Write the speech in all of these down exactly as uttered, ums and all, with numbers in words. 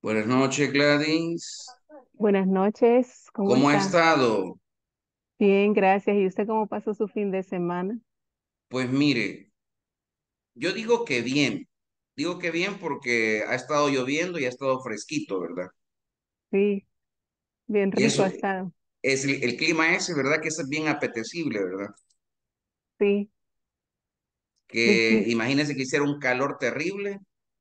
Buenas noches, Gladys. Buenas noches, ¿cómo ¿Cómo ha está? estado? Bien, gracias. ¿Y usted cómo pasó su fin de semana? Pues mire, yo digo que bien. Digo que bien porque ha estado lloviendo y ha estado fresquito, ¿verdad? Sí, bien Y rico eso ha estado. es el, el clima ese, ¿verdad? Que es bien apetecible, ¿verdad? Sí, el Que cli- imagínese que hiciera un calor terrible.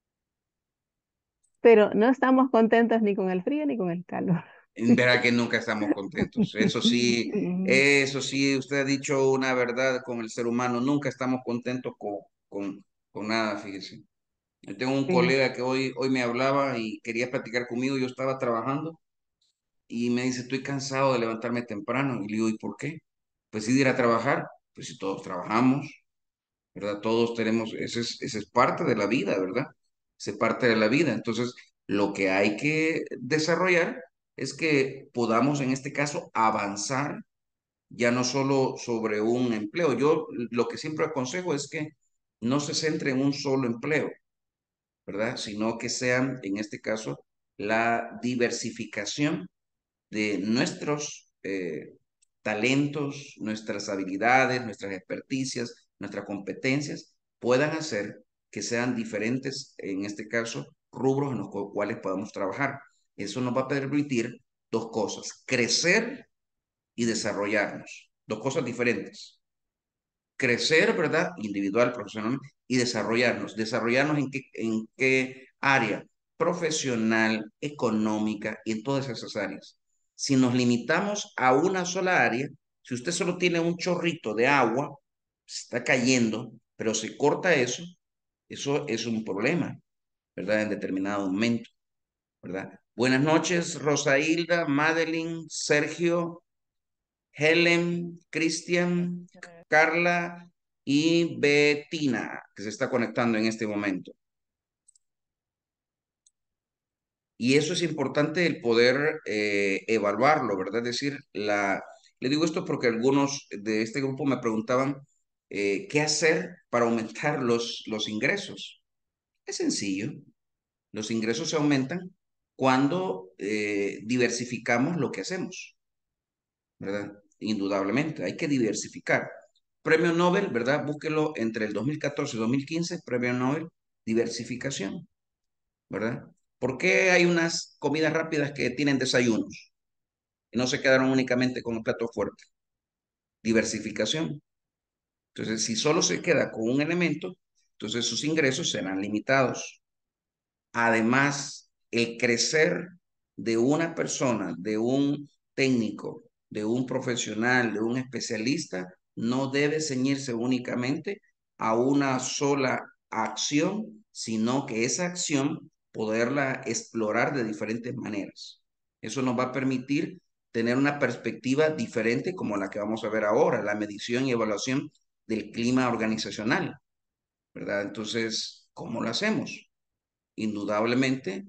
pero no estamos contentos ni con el frío ni con el calor. Verá que nunca estamos contentos. Eso sí, Mm, eso sí, usted ha dicho una verdad con el ser humano. Nunca estamos contentos con, con, con nada, fíjese. Yo tengo un sí, colega que hoy, hoy me hablaba y quería platicar conmigo. Yo estaba trabajando y me dice, estoy cansado de levantarme temprano. Y le digo, ¿y por qué? Pues sí, de ir a trabajar. Pues si todos trabajamos, ¿verdad? Todos tenemos, esa es, esa es parte de la vida, ¿verdad? Esa es parte de la vida. Entonces, lo que hay que desarrollar es que podamos, en este caso, avanzar ya no solo sobre un empleo. Yo lo que siempre aconsejo es que no se centre en un solo empleo, ¿verdad? Sino que sean, en este caso, la diversificación de nuestros eh, talentos, nuestras habilidades, nuestras experticias, nuestras competencias, puedan hacer que sean diferentes, en este caso, rubros en los cuales podamos trabajar. Eso nos va a permitir dos cosas, crecer y desarrollarnos, dos cosas diferentes. Crecer, ¿verdad? Individual, profesionalmente, y desarrollarnos. ¿Desarrollarnos en qué, en qué área? Profesional, económica y en todas esas áreas. Si nos limitamos a una sola área, si usted solo tiene un chorrito de agua, está cayendo, pero se corta eso, eso es un problema, ¿verdad? En determinado momento, ¿verdad? Buenas noches, Rosailda, Madeline, Sergio, Helen, Cristian, Carla y Bettina, que se está conectando en este momento. Y eso es importante el poder eh, evaluarlo, ¿verdad? Es decir, la, le digo esto porque algunos de este grupo me preguntaban eh, qué hacer para aumentar los, los ingresos. Es sencillo, los ingresos se aumentan cuando eh, diversificamos lo que hacemos. ¿Verdad? Indudablemente, hay que diversificar. Premio Nobel, ¿verdad? Búsquelo entre el dos mil catorce y dos mil quince, Premio Nobel, diversificación, ¿verdad? ¿Por qué hay unas comidas rápidas que tienen desayunos y no se quedaron únicamente con el plato fuerte? Diversificación. Entonces, si solo se queda con un elemento, entonces sus ingresos serán limitados. Además, el crecer de una persona, de un técnico, de un profesional, de un especialista, no debe ceñirse únicamente a una sola acción, sino que esa acción poderla explorar de diferentes maneras. Eso nos va a permitir tener una perspectiva diferente como la que vamos a ver ahora, la medición y evaluación del clima organizacional, ¿verdad? Entonces, ¿cómo lo hacemos? Indudablemente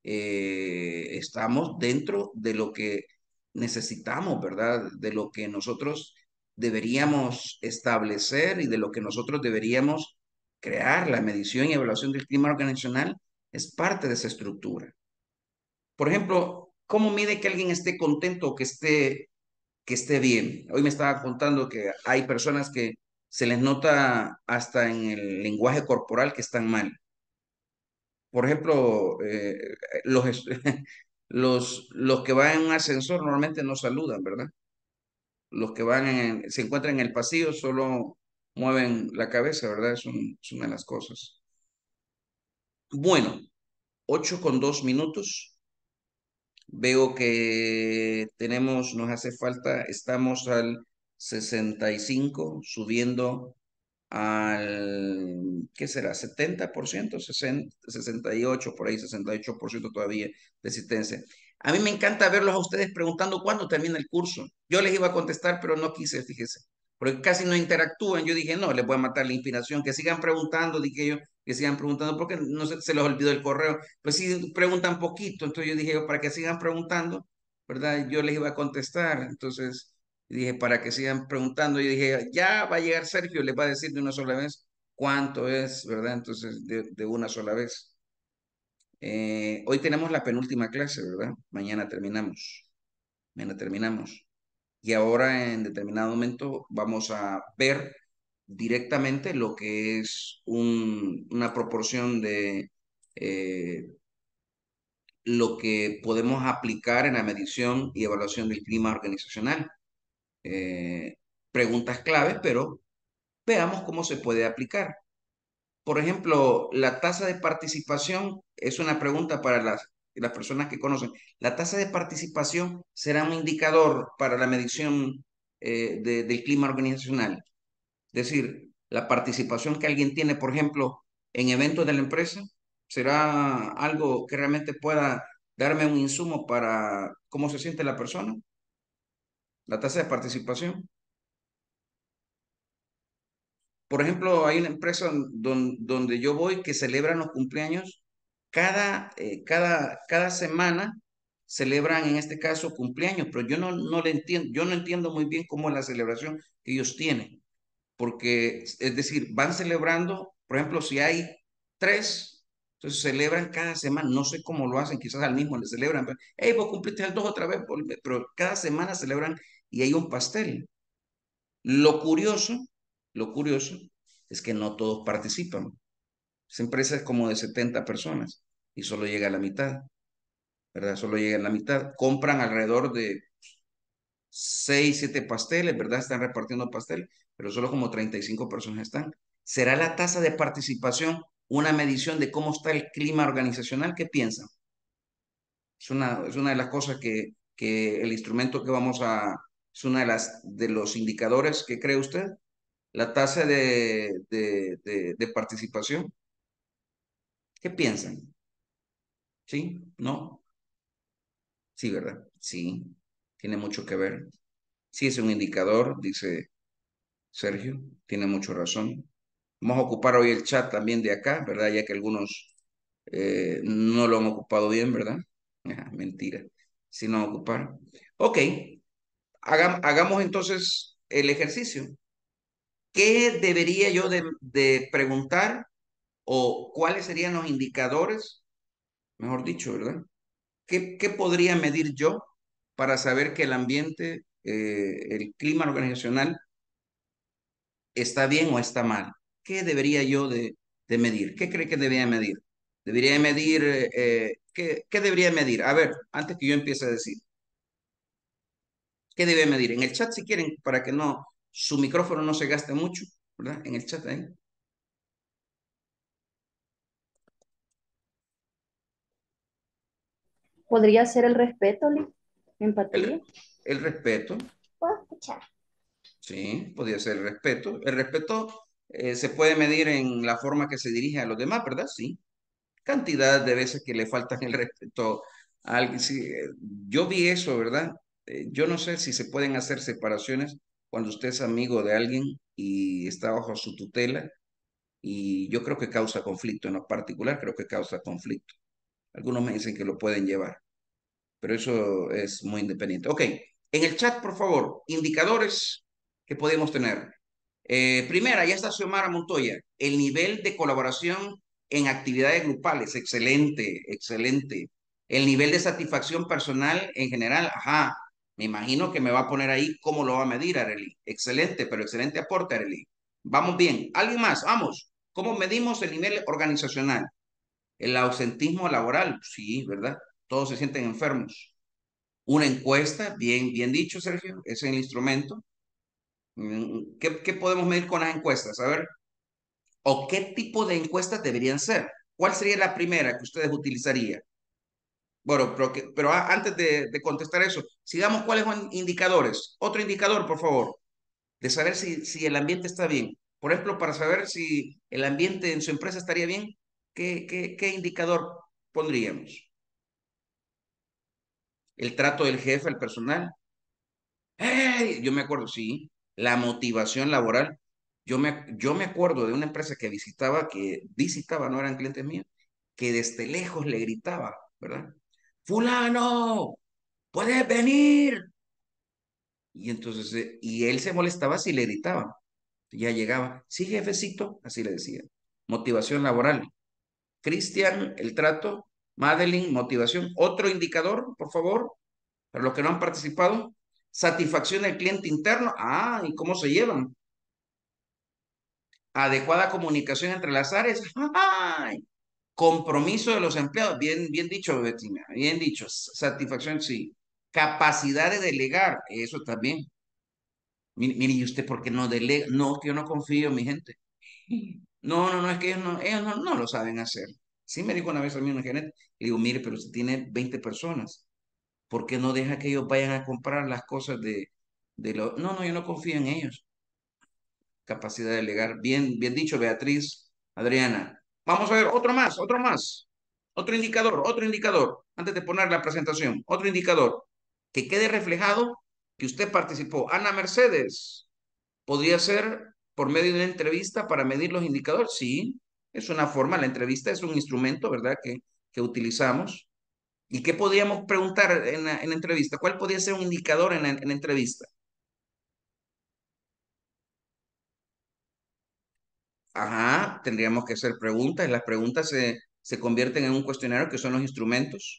eh, estamos dentro de lo que necesitamos, ¿verdad? De lo que nosotros deberíamos establecer y de lo que nosotros deberíamos crear. La medición y evaluación del clima organizacional es parte de esa estructura. Por ejemplo, ¿cómo mide que alguien esté contento o que esté, que esté bien? Hoy me estaba contando que hay personas que se les nota hasta en el lenguaje corporal que están mal. Por ejemplo, eh, los, es- los, los que van en un ascensor normalmente no saludan, ¿verdad? Los que van en, se encuentran en el pasillo solo mueven la cabeza, ¿verdad? Es, un- es una de las cosas. Bueno, ocho con dos minutos. Veo que tenemos, nos hace falta, estamos al sesenta y cinco, subiendo al, ¿qué será? Setenta por ciento, sesenta, sesenta y ocho por ahí, sesenta y ocho por ciento todavía de asistencia. A mí me encanta verlos a ustedes preguntando cuándo termina el curso. Yo les iba a contestar, pero no quise, fíjese, porque casi no interactúan. Yo dije, no, les voy a matar la inspiración, que sigan preguntando, dije yo, que sigan preguntando, porque no se, se les olvidó el correo. Pues sí, preguntan poquito, entonces yo dije, para que sigan preguntando, ¿verdad? Yo les iba a contestar, entonces... Y dije, para que sigan preguntando, y dije, ya va a llegar Sergio, les va a decir de una sola vez cuánto es, ¿verdad? Entonces, de, de una sola vez. Eh, hoy tenemos la penúltima clase, ¿verdad? Mañana terminamos. Mañana terminamos. Y ahora en determinado momento vamos a ver directamente lo que es un- una proporción de eh, lo que podemos aplicar en la medición y evaluación del clima organizacional. Eh, Preguntas claves, pero veamos cómo se puede aplicar. Por ejemplo, la tasa de participación es una pregunta para las, las personas que conocen. ¿La tasa de participación será un indicador para la medición eh, de- del clima organizacional? Es decir, la participación que alguien tiene, por ejemplo, en eventos de la empresa, ¿será algo que realmente pueda darme un insumo para cómo se siente la persona? La tasa de participación. Por ejemplo, hay una empresa don- donde yo voy que celebran los cumpleaños cada, eh, cada, cada semana celebran en este caso cumpleaños, pero yo no, no le entiendo, yo no entiendo muy bien cómo es la celebración que ellos tienen, porque es decir, van celebrando, por ejemplo, si hay tres, entonces celebran cada semana, no sé cómo lo hacen, quizás al mismo le celebran, pero, hey, vos cumpliste el dos otra vez, volve", pero cada semana celebran y hay un pastel. Lo curioso, lo curioso es que no todos participan. Esa empresa es como de setenta personas y solo llega a la mitad, ¿verdad? Solo llega a la mitad. Compran alrededor de seis, siete pasteles, ¿verdad? Están repartiendo pastel, pero solo como treinta y cinco personas están. ¿Será la tasa de participación una medición de cómo está el clima organizacional? ¿Qué piensan? Es una, es una de las cosas que, que el instrumento que vamos a, es una de las, de los indicadores que cree usted. La tasa de, de, de, de participación. ¿Qué piensan? ¿Sí? ¿No? Sí, ¿verdad? Sí, tiene mucho que ver. Sí, es un indicador, dice Sergio, tiene mucha razón. Vamos a ocupar hoy el chat también de acá, ¿verdad? Ya que algunos eh, no lo han ocupado bien, ¿verdad? Ah, mentira, si no ocupar. Ok, hagam- hagamos entonces el ejercicio. ¿Qué debería yo de, de preguntar o cuáles serían los indicadores, mejor dicho, ¿verdad? ¿Qué, qué podría medir yo para saber que el ambiente, eh, el clima organizacional está bien o está mal? ¿Qué debería yo de, de medir? ¿Qué cree que debería medir? Debería medir, eh, eh, ¿qué, qué debería medir? A ver, antes que yo empiece a decir, ¿qué debe medir? En el chat si quieren, para que no, su micrófono no se gaste mucho, ¿verdad? En el chat ahí. Podría ser el respeto, Lee, empatía. El, el respeto, ¿Puedo escuchar? sí, podría ser el respeto. El respeto eh, se puede medir en la forma que se dirige a los demás, ¿verdad? Sí. Cantidad de veces que le faltan el respeto a alguien. Sí, eh, yo vi eso, ¿verdad? Eh, yo no sé si se pueden hacer separaciones cuando usted es amigo de alguien y está bajo su tutela y yo creo que causa conflicto, en lo particular creo que causa conflicto. Algunos me dicen que lo pueden llevar, pero eso es muy independiente. Ok, en el chat, por favor, indicadores que podemos tener. Eh, primera, ya está Xiomara Montoya. El nivel de colaboración en actividades grupales, excelente, excelente. El nivel de satisfacción personal en general, ajá. Me imagino que me va a poner ahí cómo lo va a medir, Arely. Excelente, pero excelente aporte, Arely. Vamos bien. ¿Alguien más? Vamos. ¿Cómo medimos el nivel organizacional? El ausentismo laboral, sí, ¿verdad? Todos se sienten enfermos. Una encuesta, bien, bien dicho, Sergio, ese es el instrumento. Mm, ¿Qué, qué podemos medir con las encuestas? A ver, ¿o qué tipo de encuestas deberían ser? ¿Cuál sería la primera que ustedes utilizarían? Bueno, pero, que- pero a- antes de, de contestar eso, sigamos cuáles son indicadores. Otro indicador, por favor, de saber si, si el ambiente está bien. Por ejemplo, para saber si el ambiente en su empresa estaría bien, ¿qué, qué, qué indicador pondríamos? El trato del jefe al personal. ¡Hey! Yo me acuerdo, sí, la motivación laboral. Yo me, yo me acuerdo de una empresa que visitaba, que visitaba, no eran clientes míos, que desde lejos le gritaba, ¿verdad? Fulano, puedes venir. Y entonces, eh, y él se molestaba si le gritaban. Ya llegaba, sí, jefecito, así le decía. Motivación laboral. Cristian, el trato. Madeline, motivación. Otro indicador, por favor, para los que no han participado. Satisfacción del cliente interno. Ah, ¿y cómo se llevan? Adecuada comunicación entre las áreas. ¡Ay! Compromiso de los empleados. Bien, bien dicho, Bettina. Bien dicho. Satisfacción, sí. Capacidad de delegar. Eso también. Mire, mire, ¿y usted por qué no delega? No, que yo no confío en mi gente. No, no, no, es que ellos no, ellos no, no lo saben hacer. Sí me dijo una vez a mí un gerente, le digo, mire, pero si tiene veinte personas, ¿por qué no deja que ellos vayan a comprar las cosas de, de lo... No, no, yo no confío en ellos. Capacidad de delegar. Bien, bien dicho, Beatriz, Adriana. Vamos a ver, otro más, otro más. Otro indicador, otro indicador. Antes de poner la presentación, otro indicador. Que quede reflejado que usted participó. Ana Mercedes. ¿Podría ser por medio de una entrevista para medir los indicadores? Sí, es una forma, la entrevista es un instrumento, ¿verdad?, que, que utilizamos. ¿Y qué podríamos preguntar en la, en la entrevista? ¿Cuál podría ser un indicador en la, en la entrevista? Ajá, tendríamos que hacer preguntas. Las preguntas se, se convierten en un cuestionario que son los instrumentos.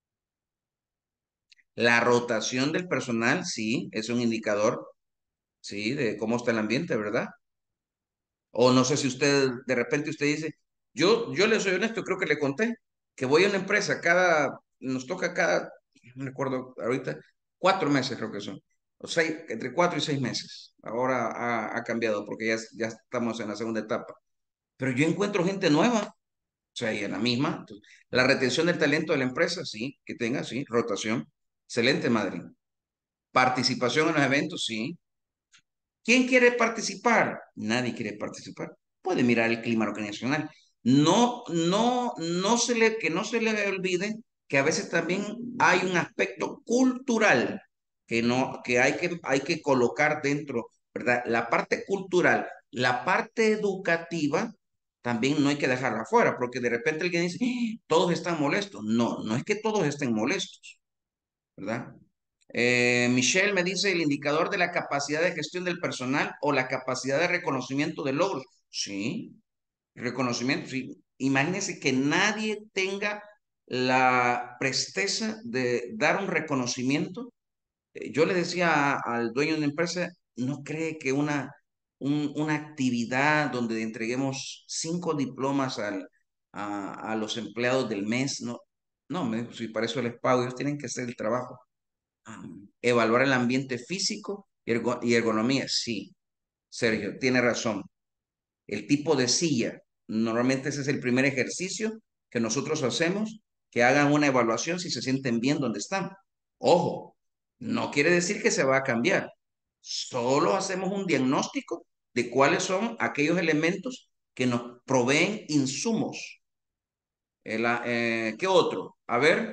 La rotación del personal, sí, es un indicador, sí, de cómo está el ambiente, ¿verdad? O no sé si usted, de repente usted dice, yo, yo le soy honesto, creo que le conté, que voy a una empresa cada, nos toca cada, no recuerdo ahorita, cuatro meses creo que son, o seis, entre cuatro y seis meses. Ahora ha, ha cambiado porque ya, ya estamos en la segunda etapa. Pero yo encuentro gente nueva, o sea, y en la misma. Entonces, la retención del talento de la empresa, sí, que tenga, sí, rotación. Excelente, Madrid. Participación en los eventos, sí. ¿Quién quiere participar? Nadie quiere participar. Puede mirar el clima organizacional. No, no, no se le, que no se le olvide que a veces también hay un aspecto cultural que no, que hay que, hay que colocar dentro, ¿verdad? La parte cultural, la parte educativa, también no hay que dejarla fuera, porque de repente alguien dice, "Ah, todos están molestos". No, no es que todos estén molestos, ¿verdad? Eh, Michelle me dice el indicador de la capacidad de gestión del personal o la capacidad de reconocimiento de logros. Sí, reconocimiento, sí. Imagínense que nadie tenga la presteza de dar un reconocimiento. Eh, Yo le decía a- al dueño de una empresa, no cree que una, un- una actividad donde entreguemos cinco diplomas al- a, a los empleados del mes, no, no, me dijo, si para eso les pago, ellos tienen que hacer el trabajo. Ah, evaluar el ambiente físico y, ergo- y ergonomía. Sí, Sergio, tiene razón. El tipo de silla, normalmente ese es el primer ejercicio que nosotros hacemos, que hagan una evaluación si se sienten bien donde están. Ojo, no quiere decir que se va a cambiar. Solo hacemos un diagnóstico de cuáles son aquellos elementos que nos proveen insumos. El, ah, eh, ¿qué otro? A ver,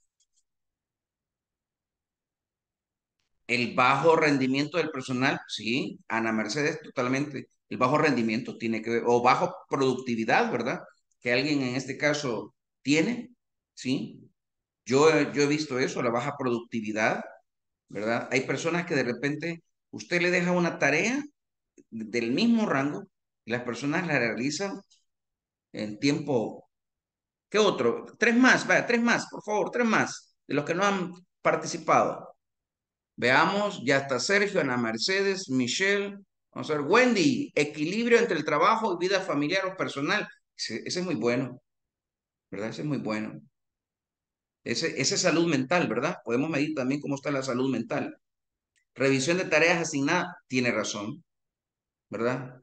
el bajo rendimiento del personal, sí, Ana Mercedes, totalmente. El bajo rendimiento tiene que ver, o bajo productividad, ¿verdad? Que alguien en este caso tiene, sí. Yo, he- yo he visto eso, la baja productividad, ¿verdad? Hay personas que de repente usted le deja una tarea del mismo rango y las personas la realizan en tiempo. ¿Qué otro? Tres más, vaya, tres más, por favor, tres más, de los que no han participado. Veamos, ya está Sergio, Ana Mercedes, Michelle. Vamos a ver, Wendy, equilibrio entre el trabajo y vida familiar o personal. Ese, ese es muy bueno, ¿verdad? Ese es muy bueno. Ese, ese es salud mental, ¿verdad? Podemos medir también cómo está la salud mental. Revisión de tareas asignadas, tiene razón, ¿verdad?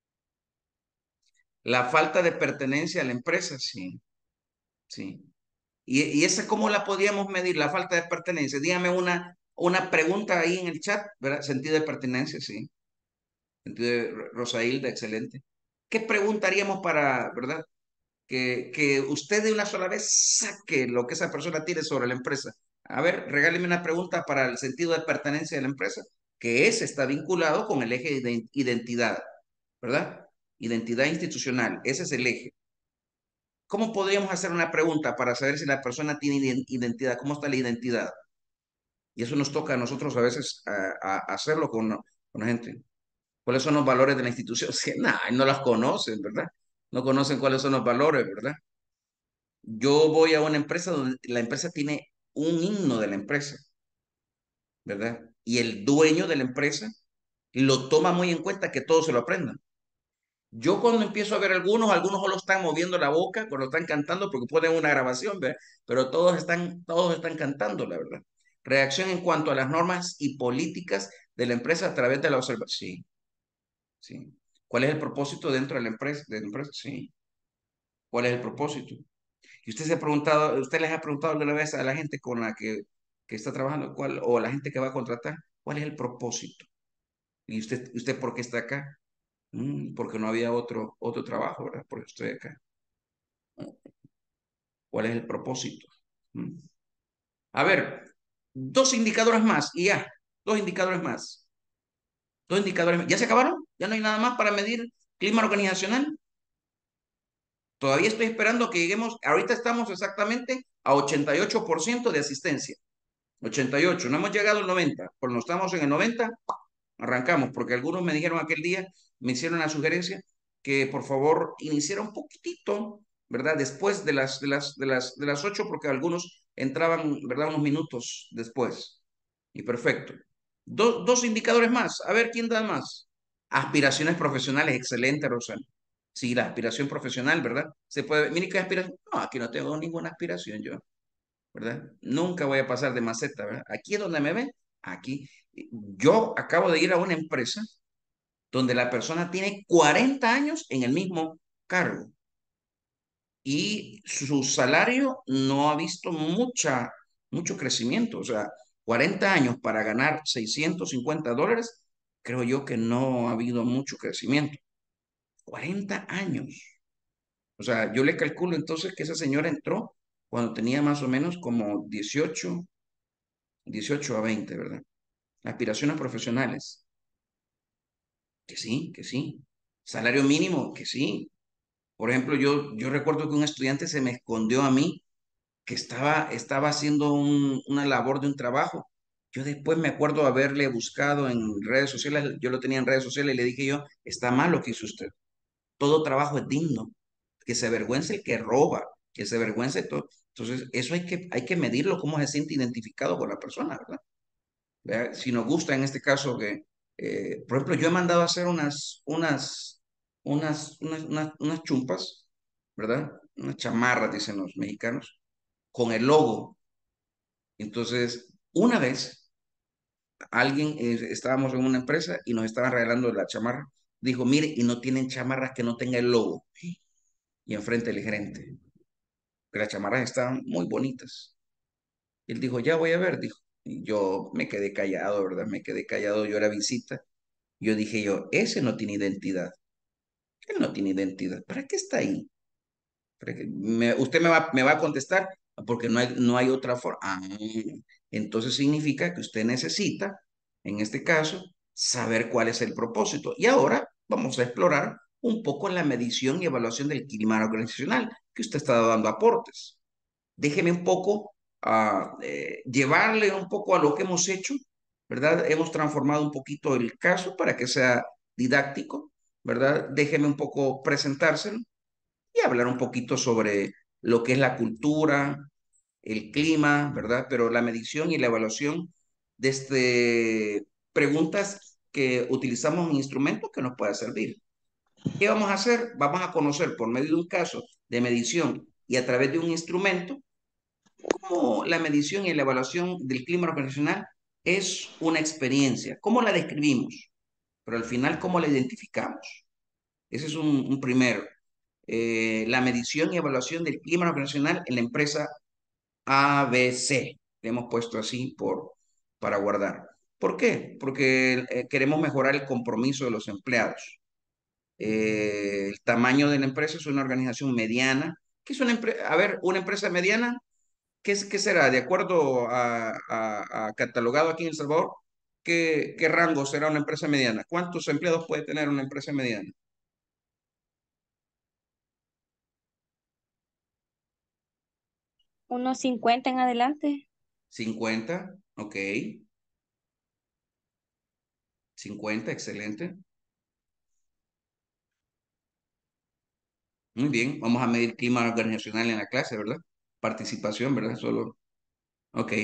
La falta de pertenencia a la empresa, sí, sí. ¿Y, y esa cómo la podíamos medir, la falta de pertenencia? Dígame una, una pregunta ahí en el chat, ¿verdad? Sentido de pertenencia, sí. Entonces, Rosailda, excelente. ¿Qué preguntaríamos para, verdad? Que, que usted de una sola vez saque lo que esa persona tiene sobre la empresa. A ver, regáleme una pregunta para el sentido de pertenencia de la empresa, que ese está vinculado con el eje de identidad, ¿verdad? Identidad institucional, ese es el eje. ¿Cómo podríamos hacer una pregunta para saber si la persona tiene identidad? ¿Cómo está la identidad? Y eso nos toca a nosotros a veces a, a hacerlo con, con la gente. ¿Cuáles son los valores de la institución? Sí, nah, no las conocen, ¿verdad? No conocen cuáles son los valores, ¿verdad? Yo voy a una empresa donde la empresa tiene un himno de la empresa, ¿verdad? Y el dueño de la empresa lo toma muy en cuenta que todos se lo aprendan. Yo cuando empiezo a ver algunos, algunos solo están moviendo la boca cuando están cantando porque ponen una grabación, ¿verdad? Pero todos están, todos están cantando, la verdad. Reacción en cuanto a las normas y políticas de la empresa a través de la observación. Sí, sí. ¿Cuál es el propósito dentro de la empresa? De la empresa? Sí. ¿Cuál es el propósito? Y usted se ha preguntado, usted les ha preguntado alguna vez a la gente con la que, que está trabajando, cuál, o a la gente que va a contratar, ¿cuál es el propósito? ¿Y usted, usted por qué está acá? "Mm, porque no había otro, otro trabajo, ¿verdad? Porque estoy acá. ¿Cuál es el propósito? Mm. A ver, dos indicadores más y ya, dos indicadores más. Dos indicadores más. ¿Ya se acabaron? ¿Ya no hay nada más para medir clima organizacional? Todavía estoy esperando que lleguemos, ahorita estamos exactamente a ochenta y ocho por ciento de asistencia. Ochenta y ocho, no hemos llegado al noventa. Cuando estamos en el noventa, arrancamos, porque algunos me dijeron aquel día, me hicieron la sugerencia que por favor iniciara un poquitito, ¿verdad? Después de las, de las, de las, de las ocho, porque algunos entraban, ¿verdad? Unos minutos después. Y perfecto. Do- dos indicadores más. A ver, ¿quién da más? Aspiraciones profesionales. Excelente, Rosana. Sí, la aspiración profesional, ¿verdad? Se puede, mire qué aspiración. No, aquí no tengo ninguna aspiración yo, ¿verdad? Nunca voy a pasar de maceta, ¿verdad? Aquí es donde me ven, aquí. Yo acabo de ir a una empresa donde la persona tiene cuarenta años en el mismo cargo y su salario no ha visto mucha, mucho crecimiento. O sea, cuarenta años para ganar seiscientos cincuenta dólares, creo yo que no ha habido mucho crecimiento. Cuarenta años. O sea, yo le calculo entonces que esa señora entró cuando tenía más o menos como dieciocho dieciocho a veinte, ¿verdad? Aspiraciones profesionales, que sí, que sí. Salario mínimo, que sí. Por ejemplo, yo, yo recuerdo que un estudiante se me escondió a mí que estaba, estaba haciendo un- una labor de un trabajo. Yo después me acuerdo haberle buscado en redes sociales, yo lo tenía en redes sociales y le dije yo, está mal lo que hizo usted. Todo trabajo es digno. Que se avergüence el que roba, que se avergüence todo. Entonces, eso hay que, hay que medirlo, cómo se siente identificado con la persona, ¿verdad? ¿Verdad? Si nos gusta en este caso que, eh, por ejemplo, yo he mandado a hacer unas, unas, unas, unas, unas, unas chumpas, ¿verdad? Unas chamarras, dicen los mexicanos, con el logo. Entonces, una vez, alguien, eh, estábamos en una empresa y nos estaban regalando la chamarra, dijo, mire, y no tienen chamarras que no tenga el logo. Y enfrente el gerente, que las chamarras estaban muy bonitas. Y él dijo, ya voy a ver, dijo. Y yo me quedé callado, ¿verdad? Me quedé callado, yo era visita. Yo dije yo, ese no tiene identidad. Él no tiene identidad. ¿Para qué está ahí? ¿Para qué? Me- usted me va, me va a contestar porque no hay, no hay otra forma. Ah, entonces significa que usted necesita, en este caso, saber cuál es el propósito. Y ahora vamos a explorar un poco la medición y evaluación del clima organizacional, que usted está dando aportes. Déjeme un poco a llevarle un poco a lo que hemos hecho, ¿verdad? Hemos transformado un poquito el caso para que sea didáctico, ¿verdad? Déjeme un poco presentárselo y hablar un poquito sobre lo que es la cultura, el clima, ¿verdad? Pero la medición y la evaluación de este, preguntas que utilizamos en instrumentos que nos pueda servir. ¿Qué vamos a hacer? Vamos a conocer por medio de un caso de medición y a través de un instrumento cómo la medición y la evaluación del clima organizacional es una experiencia, cómo la describimos, pero al final cómo la identificamos. Ese es un, un primero. Eh, la medición y evaluación del clima organizacional en la empresa A B C. Le hemos puesto así por, para guardar. ¿Por qué? Porque eh, queremos mejorar el compromiso de los empleados. Eh, el tamaño de la empresa es una organización mediana. ¿Qué es una empresa? A ver, una empresa mediana, ¿qué, es- qué será? De acuerdo a, a- a catalogado aquí en El Salvador, ¿qué, qué rango será una empresa mediana? ¿Cuántos empleados puede tener una empresa mediana? Unos cincuenta en adelante. Cincuenta, ok. Cincuenta, excelente. Muy bien, vamos a medir clima organizacional en la clase, ¿verdad? Participación, ¿verdad? Solo, ok.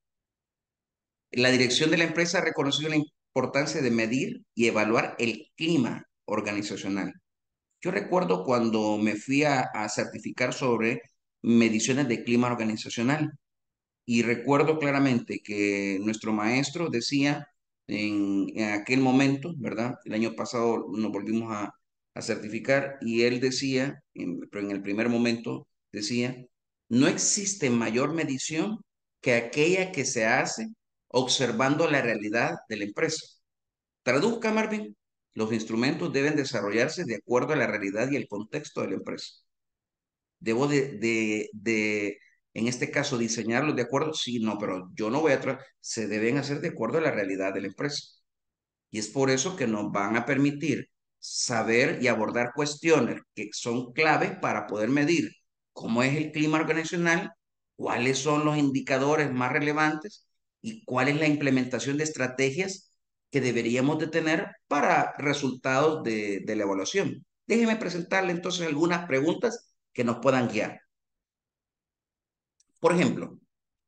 La dirección de la empresa ha reconocido la importancia de medir y evaluar el clima organizacional. Yo recuerdo cuando me fui a, a certificar sobre mediciones de clima organizacional. Y recuerdo claramente que nuestro maestro decía en, en aquel momento, ¿verdad? El año pasado nos volvimos a, a certificar y él decía, en, pero en el primer momento decía, no existe mayor medición que aquella que se hace observando la realidad de la empresa. Traduzca, Marvin, los instrumentos deben desarrollarse de acuerdo a la realidad y el contexto de la empresa. Debo de, de, de, en este caso, diseñarlos de acuerdo. Sí, no, pero yo no voy a traer. Se deben hacer de acuerdo a la realidad de la empresa. Y es por eso que nos van a permitir saber y abordar cuestiones que son claves para poder medir cómo es el clima organizacional, cuáles son los indicadores más relevantes y cuál es la implementación de estrategias que deberíamos de tener para resultados de, de la evaluación. Déjeme presentarle entonces algunas preguntas que nos puedan guiar. Por ejemplo,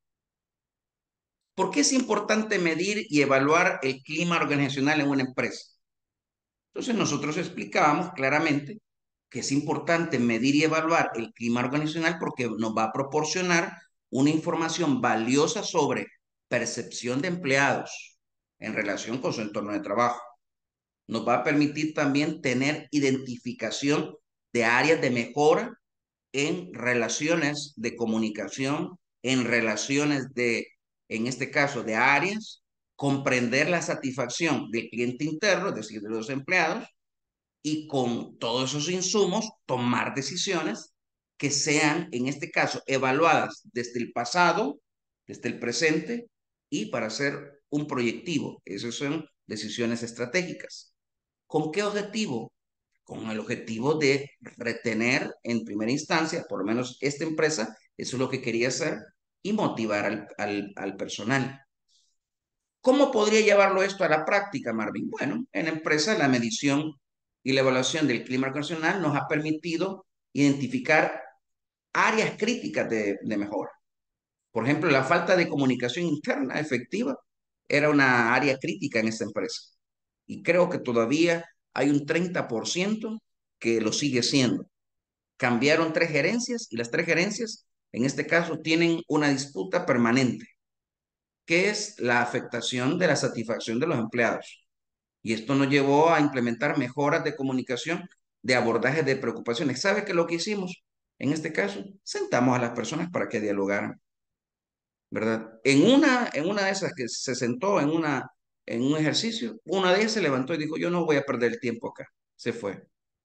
¿por qué es importante medir y evaluar el clima organizacional en una empresa? Entonces nosotros explicábamos claramente que es importante medir y evaluar el clima organizacional porque nos va a proporcionar una información valiosa sobre percepción de empleados en relación con su entorno de trabajo. Nos va a permitir también tener identificación de áreas de mejora en relaciones de comunicación, en relaciones de, en este caso, de áreas, comprender la satisfacción del cliente interno, es decir, de los empleados, y con todos esos insumos tomar decisiones que sean, en este caso, evaluadas desde el pasado, desde el presente y para hacer un proyectivo. Esas son decisiones estratégicas. ¿Con qué objetivo? Con el objetivo de retener en primera instancia, por lo menos esta empresa, eso es lo que quería hacer, y motivar al, al, al personal. ¿Cómo podría llevarlo esto a la práctica, Marvin? Bueno, en la empresa la medición y la evaluación del clima organizacional nos ha permitido identificar áreas críticas de, de mejora. Por ejemplo, la falta de comunicación interna efectiva era una área crítica en esta empresa. Y creo que todavía hay un treinta por ciento que lo sigue siendo. Cambiaron tres gerencias y las tres gerencias, en este caso, tienen una disputa permanente, que es la afectación de la satisfacción de los empleados. Y esto nos llevó a implementar mejoras de comunicación, de abordaje de preocupaciones. ¿Sabe qué es lo que hicimos? En este caso, sentamos a las personas para que dialogaran, ¿verdad? En una, en una de esas que se sentó en, una, en un ejercicio, una de ellas se levantó y dijo, yo no voy a perder el tiempo acá. Se fue.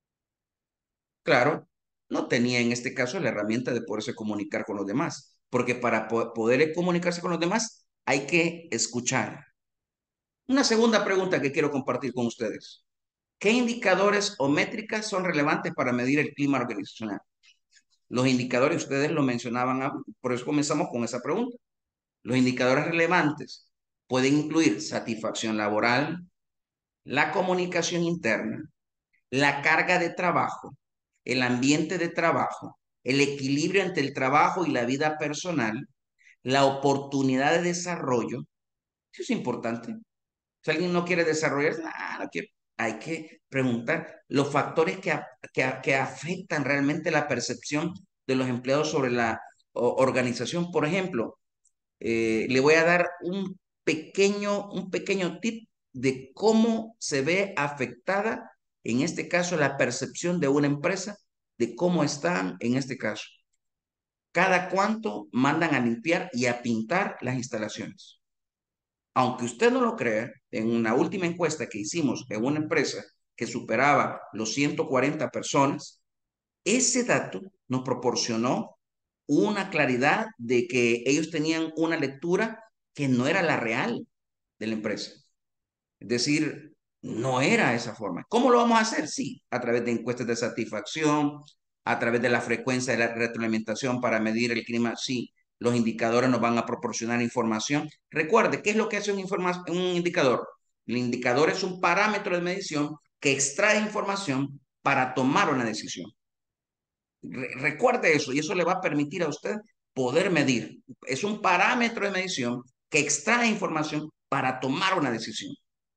Claro, no tenía en este caso la herramienta de poderse comunicar con los demás, porque para po poder comunicarse con los demás hay que escuchar. Una segunda pregunta que quiero compartir con ustedes. ¿Qué indicadores o métricas son relevantes para medir el clima organizacional? Los indicadores, ustedes lo mencionaban, por eso comenzamos con esa pregunta. Los indicadores relevantes pueden incluir satisfacción laboral, la comunicación interna, la carga de trabajo, el ambiente de trabajo, el equilibrio entre el trabajo y la vida personal, la oportunidad de desarrollo. Eso es importante. Si alguien no quiere desarrollar, nada, no quiere. Hay que preguntar los factores que, que, que afectan realmente la percepción de los empleados sobre la o, organización. Por ejemplo, eh, le voy a dar un pequeño, un pequeño tip de cómo se ve afectada, en este caso, la percepción de una empresa, de cómo están, en este caso. Cada cuánto mandan a limpiar y a pintar las instalaciones. Aunque usted no lo crea, en una última encuesta que hicimos en una empresa que superaba los ciento cuarenta personas, ese dato nos proporcionó una claridad de que ellos tenían una lectura que no era la real de la empresa. Es decir, no era esa forma. ¿Cómo lo vamos a hacer? Sí, a través de encuestas de satisfacción, a través de la frecuencia de la retroalimentación para medir el clima. Sí, los indicadores nos van a proporcionar información. Recuerde, ¿qué es lo que hace un, un indicador? El indicador es un parámetro de medición que extrae información para tomar una decisión. Re recuerde eso y eso le va a permitir a usted poder medir. Es un parámetro de medición que extrae información para tomar una decisión.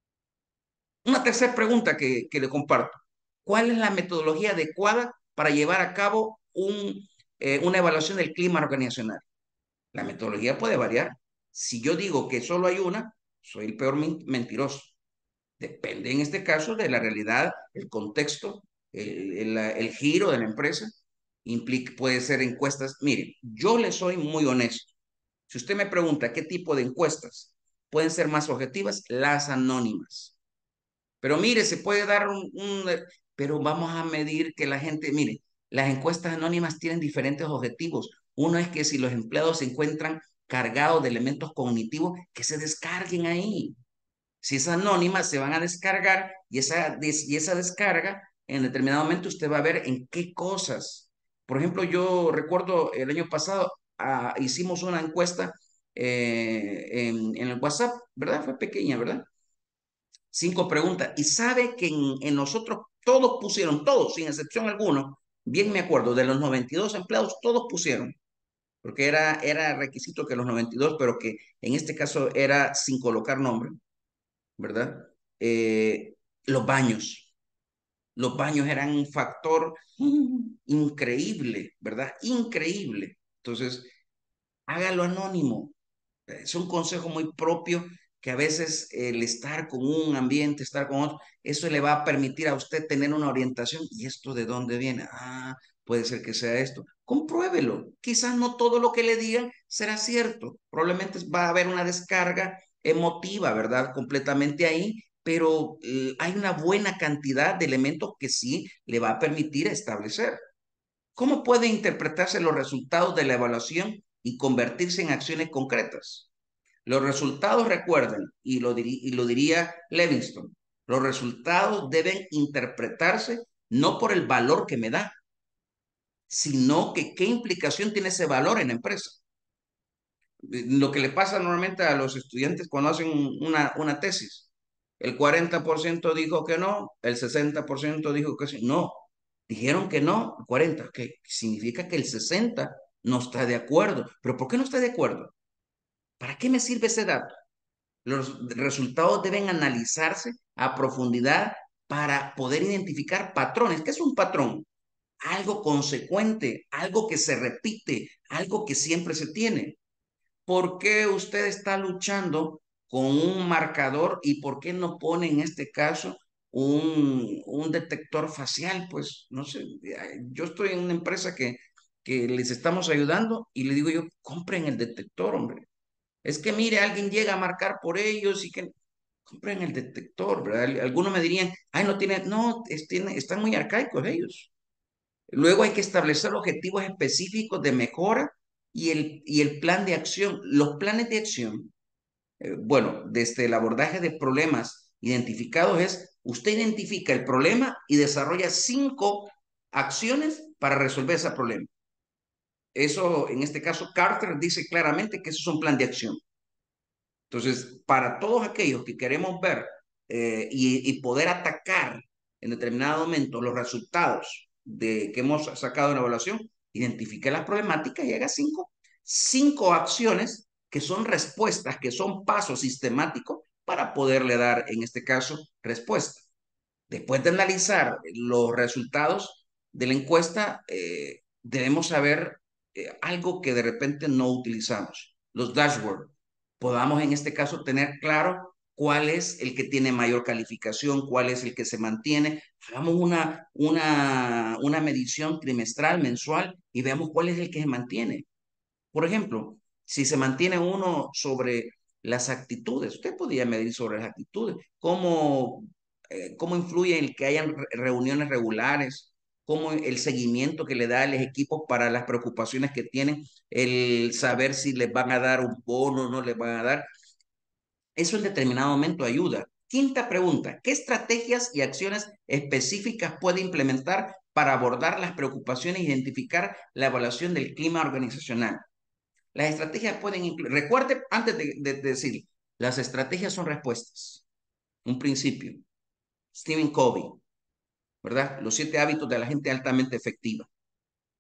Una tercera pregunta que, que le comparto. ¿Cuál es la metodología adecuada para llevar a cabo un, eh, una evaluación del clima organizacional? La metodología puede variar. Si yo digo que solo hay una, soy el peor mentiroso. Depende en este caso de la realidad, el contexto, el, el, el giro de la empresa. Implica, puede ser encuestas. Mire, yo le soy muy honesto. Si usted me pregunta qué tipo de encuestas pueden ser más objetivas, las anónimas. Pero mire, se puede dar un, un, pero vamos a medir que la gente, mire, las encuestas anónimas tienen diferentes objetivos. Uno es que si los empleados se encuentran cargados de elementos cognitivos, que se descarguen ahí. Si es anónima, se van a descargar y esa, y esa descarga, en determinado momento usted va a ver en qué cosas. Por ejemplo, yo recuerdo el año pasado, ah, hicimos una encuesta eh, en, en el WhatsApp, ¿verdad? Fue pequeña, ¿verdad? Cinco preguntas. Y sabe que en, en nosotros todos pusieron, todos, sin excepción alguna, bien me acuerdo, de los noventa y dos empleados, todos pusieron, porque era, era requisito que los noventa y dos, pero que en este caso era sin colocar nombre, ¿verdad? Eh, los baños. Los baños eran un factor increíble, ¿verdad? Increíble. Entonces, hágalo anónimo. Es un consejo muy propio que a veces el estar con un ambiente, estar con otro, eso le va a permitir a usted tener una orientación. ¿Y esto de dónde viene? Ah, puede ser que sea esto. Compruébelo. Quizás no todo lo que le digan será cierto. Probablemente va a haber una descarga emotiva, ¿verdad? Completamente ahí, pero eh, hay una buena cantidad de elementos que sí le va a permitir establecer. ¿Cómo pueden interpretarse los resultados de la evaluación y convertirse en acciones concretas? Los resultados, recuerden, y lo, diri y lo diría Livingston, los resultados deben interpretarse no por el valor que me da, sino que qué implicación tiene ese valor en la empresa. Lo que le pasa normalmente a los estudiantes cuando hacen una, una tesis. El cuarenta por ciento dijo que no, el sesenta por ciento dijo que sí. No, dijeron que no, cuarenta, que significa que el sesenta no está de acuerdo. ¿Pero por qué no está de acuerdo? ¿Para qué me sirve ese dato? Los resultados deben analizarse a profundidad para poder identificar patrones. ¿Qué es un patrón? Algo consecuente, algo que se repite, algo que siempre se tiene. ¿Por qué usted está luchando con un marcador y por qué no pone en este caso un, un detector facial? Pues no sé, yo estoy en una empresa que, que les estamos ayudando y le digo yo, compren el detector, hombre. Es que mire, alguien llega a marcar por ellos y que compren el detector, ¿verdad? Algunos me dirían, ay, no tiene, no, es, tiene, están muy arcaicos ellos. Luego hay que establecer objetivos específicos de mejora y el, y el plan de acción. Los planes de acción, eh, bueno, desde el abordaje de problemas identificados es, usted identifica el problema y desarrolla cinco acciones para resolver ese problema. Eso, en este caso, Carter dice claramente que eso es un plan de acción. Entonces, para todos aquellos que queremos ver eh, y, y poder atacar en determinado momento los resultados de que hemos sacado en la evaluación, identifique las problemáticas y haga cinco, cinco acciones que son respuestas, que son pasos sistemáticos para poderle dar, en este caso, respuesta. Después de analizar los resultados de la encuesta, eh, debemos saber eh, algo que de repente no utilizamos, los dashboards. Podamos en este caso tener claro cuál es el que tiene mayor calificación, cuál es el que se mantiene. Hagamos una, una, una medición trimestral, mensual y veamos cuál es el que se mantiene. Por ejemplo, si se mantiene uno sobre las actitudes, usted podría medir sobre las actitudes, cómo, eh, cómo influye el que hayan re- reuniones regulares, cómo el seguimiento que le da a los equipos para las preocupaciones que tienen, el saber si les van a dar un bono o no les van a dar. Eso en determinado momento ayuda. Quinta pregunta, ¿qué estrategias y acciones específicas puede implementar para abordar las preocupaciones e identificar la evaluación del clima organizacional? Las estrategias pueden incluir, recuerde antes de, de, de decir, las estrategias son respuestas. Un principio. Stephen Covey, ¿verdad? Los siete hábitos de la gente altamente efectiva.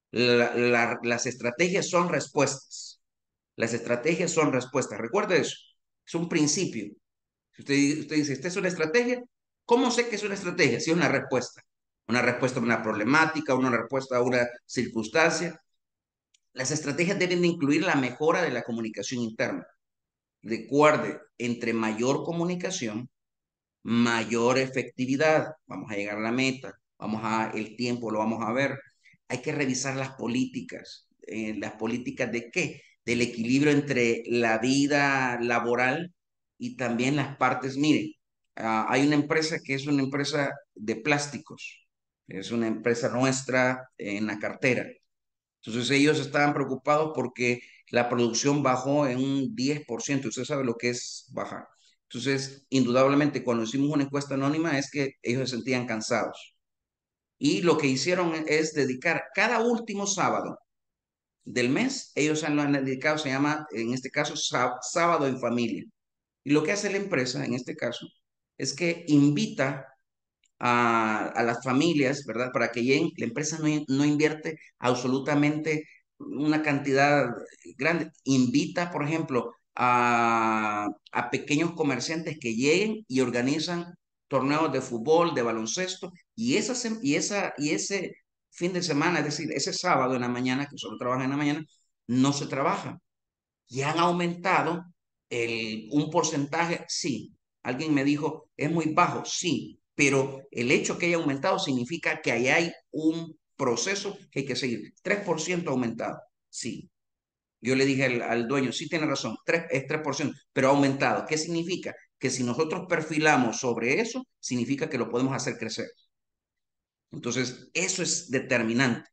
La- la- las estrategias son respuestas. Las estrategias son respuestas. Recuerde eso. Es un principio. Si usted, usted dice, ¿esta es una estrategia? ¿Cómo sé que es una estrategia? Si es una respuesta. Una respuesta a una problemática, una respuesta a una circunstancia. Las estrategias deben de incluir la mejora de la comunicación interna. Recuerde, entre mayor comunicación, mayor efectividad. Vamos a llegar a la meta, vamos a, el tiempo lo vamos a ver. Hay que revisar las políticas. Eh, ¿las políticas de qué? Del equilibrio entre la vida laboral y también las partes. Mire, ah, hay una empresa que es una empresa de plásticos. Es una empresa nuestra en la cartera. Entonces ellos estaban preocupados porque la producción bajó en un diez por ciento. Usted sabe lo que es bajar. Entonces, indudablemente, cuando hicimos una encuesta anónima es que ellos se sentían cansados. Y lo que hicieron es dedicar cada último sábado del mes, ellos han- lo han dedicado, se llama, en este caso, sá- sábado en familia. Y lo que hace la empresa, en este caso, es que invita a, a las familias, ¿verdad? Para que lleguen, la empresa no, no invierte absolutamente una cantidad grande. Invita, por ejemplo, a, a pequeños comerciantes que lleguen y organizan torneos de fútbol, de baloncesto, y, esa, sem- y, esa, y ese fin de semana, es decir, ese sábado en la mañana, que solo trabajan en la mañana, no se trabaja y han aumentado el, un porcentaje, sí. Alguien me dijo, es muy bajo, sí, pero el hecho que haya aumentado significa que ahí hay un proceso que hay que seguir. Tres por ciento aumentado, sí. Yo le dije al, al dueño, sí tiene razón, tres es tres por ciento pero ha aumentado. ¿Qué significa? Que si nosotros perfilamos sobre eso, significa que lo podemos hacer crecer. Entonces, eso es determinante.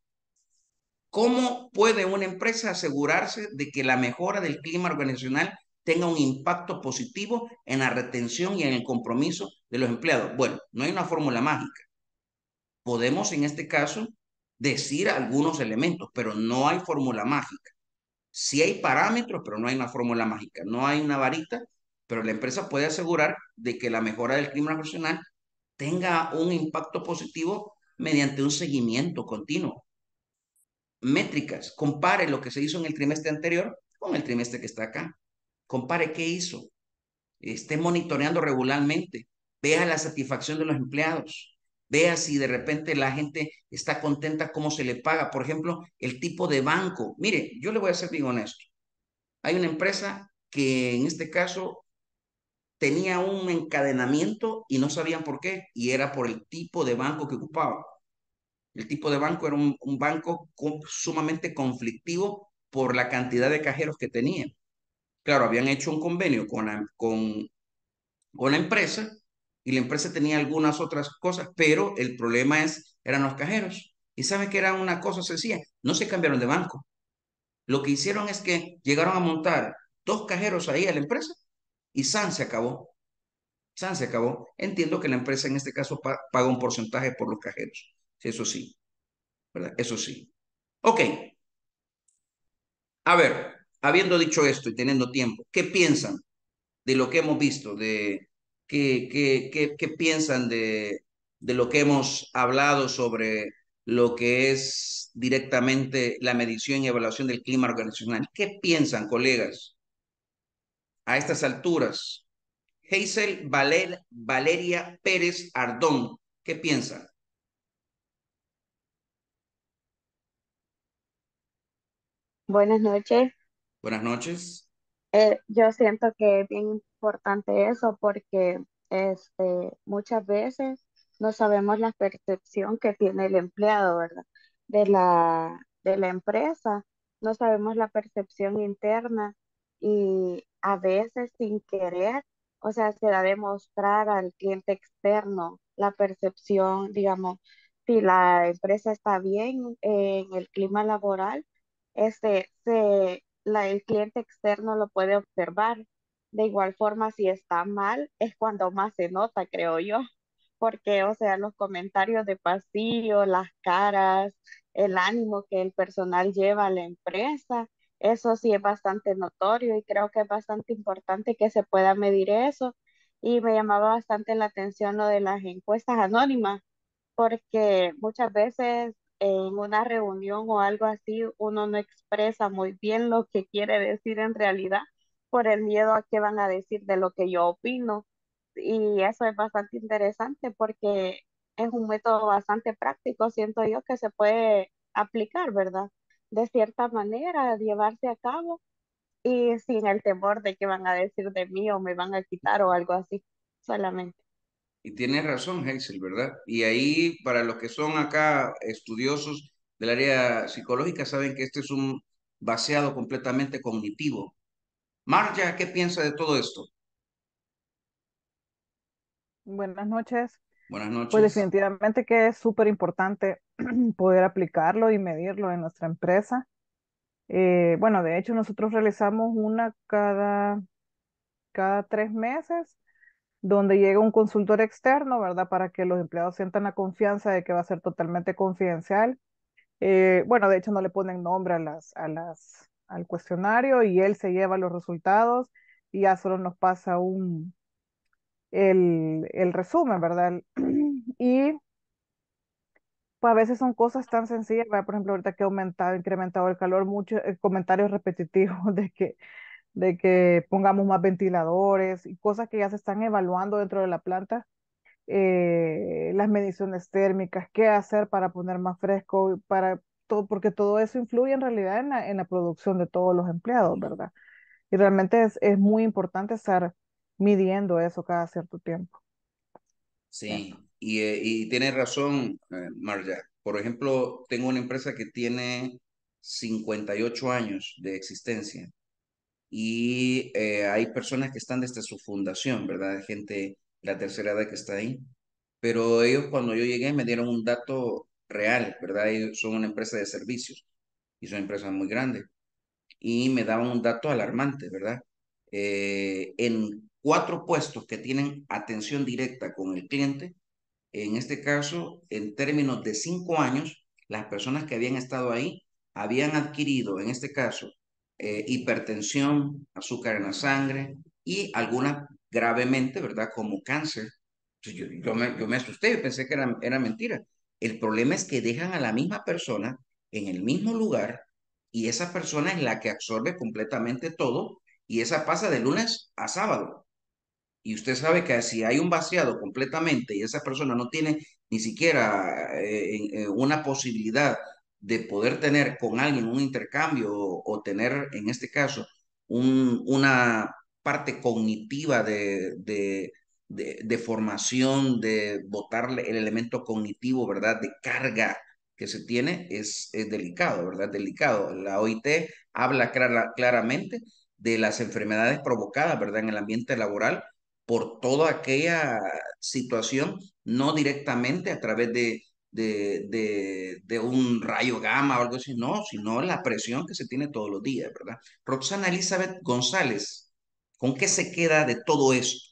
¿Cómo puede una empresa asegurarse de que la mejora del clima organizacional tenga un impacto positivo en la retención y en el compromiso de los empleados? Bueno, no hay una fórmula mágica. Podemos en este caso decir algunos elementos, pero no hay fórmula mágica. Sí hay parámetros, pero no hay una fórmula mágica. No hay una varita, pero la empresa puede asegurar de que la mejora del clima organizacional tenga un impacto positivo mediante un seguimiento continuo. Métricas, compare lo que se hizo en el trimestre anterior con el trimestre que está acá. Compare qué hizo, esté monitoreando regularmente, vea la satisfacción de los empleados, vea si de repente la gente está contenta, cómo se le paga. Por ejemplo, el tipo de banco. Mire, yo le voy a ser bien honesto. Hay una empresa que en este caso tenía un encadenamiento y no sabían por qué, y era por el tipo de banco que ocupaba. El tipo de banco era un, un banco con- sumamente conflictivo por la cantidad de cajeros que tenía. Claro, habían hecho un convenio con la, con, con la empresa y la empresa tenía algunas otras cosas, pero el problema es, eran los cajeros. Y sabe que era una cosa sencilla, no se cambiaron de banco. Lo que hicieron es que llegaron a montar dos cajeros ahí a la empresa y San se acabó. San se acabó. Entiendo que la empresa en este caso pa- paga un porcentaje por los cajeros. Eso sí, ¿verdad? Eso sí. Ok, a ver, habiendo dicho esto y teniendo tiempo, ¿qué piensan de lo que hemos visto? De, ¿qué, qué, qué, qué piensan de, de lo que hemos hablado sobre lo que es directamente la medición y evaluación del clima organizacional? ¿Qué piensan, colegas, a estas alturas? Hazel Valer, Valeria Pérez Ardón, ¿qué piensan? Buenas noches. Buenas noches. Eh, yo siento que es bien importante eso porque este, muchas veces no sabemos la percepción que tiene el empleado, ¿verdad? De la, de la empresa, no sabemos la percepción interna y a veces sin querer, o sea, se da a demostrar al cliente externo la percepción, digamos, si la empresa está bien en el clima laboral, este, se la, el cliente externo lo puede observar. De igual forma, si está mal, es cuando más se nota, creo yo, porque, o sea, los comentarios de pasillo, las caras, el ánimo que el personal lleva a la empresa, eso sí es bastante notorio y creo que es bastante importante que se pueda medir eso. Y me llamaba bastante la atención lo de las encuestas anónimas, porque muchas veces en una reunión o algo así, uno no expresa muy bien lo que quiere decir en realidad por el miedo a qué van a decir de lo que yo opino. Y eso es bastante interesante porque es un método bastante práctico, siento yo, que se puede aplicar, ¿verdad? De cierta manera, llevarse a cabo y sin el temor de qué van a decir de mí o me van a quitar o algo así, solamente. Y tienes razón, Hazel, ¿verdad? Y ahí, para los que son acá estudiosos del área psicológica, saben que este es un vaciado completamente cognitivo. Marja, ¿qué piensa de todo esto? Buenas noches. Buenas Pues noches. definitivamente que es súper importante poder aplicarlo y medirlo en nuestra empresa. Eh, bueno, de hecho nosotros realizamos una cada, cada tres meses, donde llega un consultor externo, ¿verdad? Para que los empleados sientan la confianza de que va a ser totalmente confidencial. Eh, bueno, de hecho no le ponen nombre a las, a las, al cuestionario y él se lleva los resultados y ya solo nos pasa un, el, el resumen, ¿verdad? Y pues a veces son cosas tan sencillas, ¿verdad? Por ejemplo, ahorita que ha aumentado, incrementado el calor, muchos eh, comentarios repetitivos de que, de que pongamos más ventiladores y cosas que ya se están evaluando dentro de la planta, eh, las mediciones térmicas, qué hacer para poner más fresco, para todo, porque todo eso influye en realidad en la, en la producción de todos los empleados, ¿verdad? Y realmente es, es muy importante estar midiendo eso cada cierto tiempo. Sí, Eso. y, eh, y tienes razón, eh, Marja. Por ejemplo, tengo una empresa que tiene cincuenta y ocho años de existencia y eh, hay personas que están desde su fundación, ¿verdad? Gente, la tercera edad que está ahí. Pero ellos cuando yo llegué me dieron un dato real, ¿verdad? Ellos son una empresa de servicios y son empresas muy grandes. Y me daban un dato alarmante, ¿verdad? Eh, en cuatro puestos que tienen atención directa con el cliente, en este caso, en términos de cinco años, las personas que habían estado ahí habían adquirido, en este caso, eh, hipertensión, azúcar en la sangre y algunas gravemente, ¿verdad? Como cáncer. Entonces, yo, yo me, yo me asusté, yo pensé que era, era mentira. El problema es que dejan a la misma persona en el mismo lugar y esa persona es la que absorbe completamente todo y esa pasa de lunes a sábado. Y usted sabe que si hay un vaciado completamente y esa persona no tiene ni siquiera eh, eh, una posibilidad de poder tener con alguien un intercambio o, o tener, en este caso, un, una parte cognitiva de, de, de, de formación, de botarle el elemento cognitivo, ¿verdad? De carga que se tiene, es, es delicado, ¿verdad? Delicado. La O I T habla clara, claramente de las enfermedades provocadas, ¿verdad? En el ambiente laboral por toda aquella situación, no directamente a través de, de, de, de un rayo gamma o algo así, no, sino la presión que se tiene todos los días, ¿verdad? Roxana Elizabeth González, ¿con qué se queda de todo esto?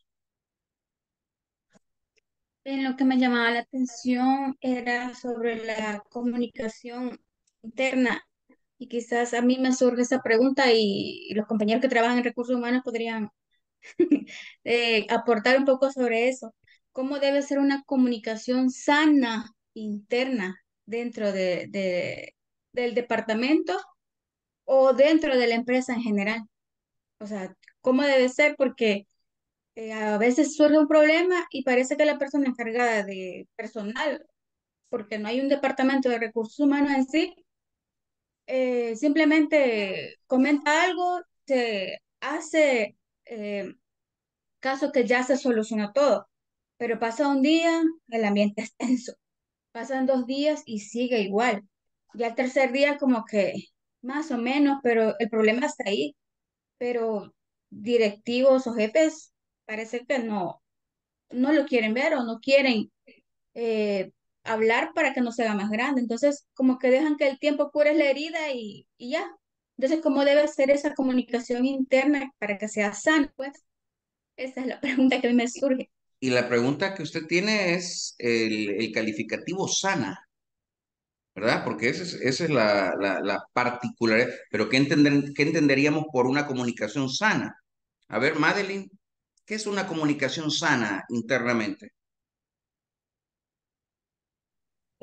En lo que me llamaba la atención era sobre la comunicación interna y quizás a mí me surge esa pregunta y, y los compañeros que trabajan en recursos humanos podrían eh, aportar un poco sobre eso. ¿Cómo debe ser una comunicación sana interna dentro de, de- del departamento o dentro de la empresa en general? O sea, ¿cómo debe ser? Porque eh, a veces surge un problema y parece que la persona encargada de personal, porque no hay un departamento de recursos humanos en sí, eh, simplemente comenta algo, se hace eh, caso que ya se solucionó todo, pero pasa un día, el ambiente es tenso, pasan dos días y sigue igual. Ya el tercer día como que más o menos, pero el problema está ahí, pero directivos o jefes parece que no, no lo quieren ver o no quieren eh, hablar para que no se haga más grande. Entonces, como que dejan que el tiempo cure la herida y, y ya. Entonces, ¿cómo debe ser esa comunicación interna para que sea sana? Pues esa es la pregunta que a mí me surge. Y la pregunta que usted tiene es el, el calificativo sana, ¿verdad? Porque esa es, esa es la, la, la particularidad. Pero ¿qué, entender, ¿qué entenderíamos por una comunicación sana? A ver, Madeline, ¿qué es una comunicación sana internamente?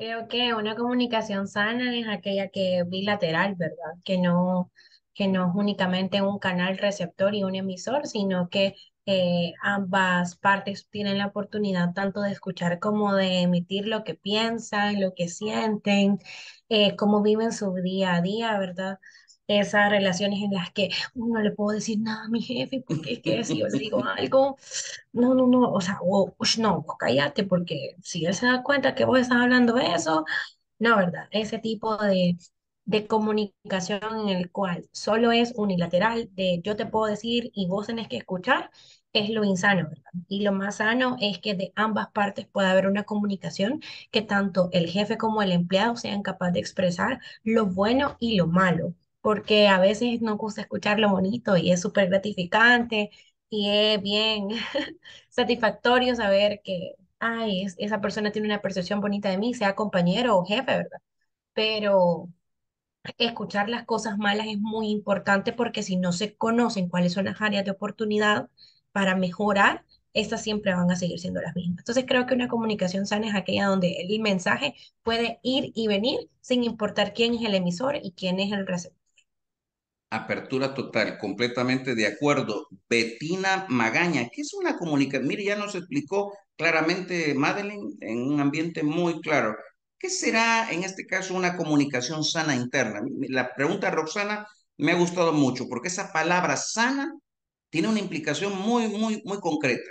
Creo que una comunicación sana es aquella que es bilateral, ¿verdad? Que no, que no es únicamente un canal receptor y un emisor, sino que eh, ambas partes tienen la oportunidad tanto de escuchar como de emitir lo que piensan, lo que sienten, eh, cómo viven su día a día, ¿verdad? Esas relaciones en las que uno no le puedo decir nada a mi jefe porque es que si yo le digo algo, no, no, no, o sea, o, ush, no, vos cállate, porque si él se da cuenta que vos estás hablando de eso, no, ¿verdad? Ese tipo de, de comunicación en el cual solo es unilateral, de yo te puedo decir y vos tenés que escuchar, es lo insano, ¿verdad? Y lo más sano es que de ambas partes pueda haber una comunicación que tanto el jefe como el empleado sean capaces de expresar lo bueno y lo malo, porque a veces nos gusta escuchar lo bonito y es súper gratificante y es bien satisfactorio saber que, ay, es- esa persona tiene una percepción bonita de mí, sea compañero o jefe, ¿verdad? Pero escuchar las cosas malas es muy importante porque si no se conocen cuáles son las áreas de oportunidad para mejorar, estas siempre van a seguir siendo las mismas. Entonces creo que una comunicación sana es aquella donde el mensaje puede ir y venir sin importar quién es el emisor y quién es el receptor. Apertura total, completamente de acuerdo. Betina Magaña, ¿qué es una comunicación? Mire, ya nos explicó claramente Madeline en un ambiente muy claro. ¿Qué será en este caso una comunicación sana interna? La pregunta de Roxana me ha gustado mucho porque esa palabra sana tiene una implicación muy, muy, muy concreta.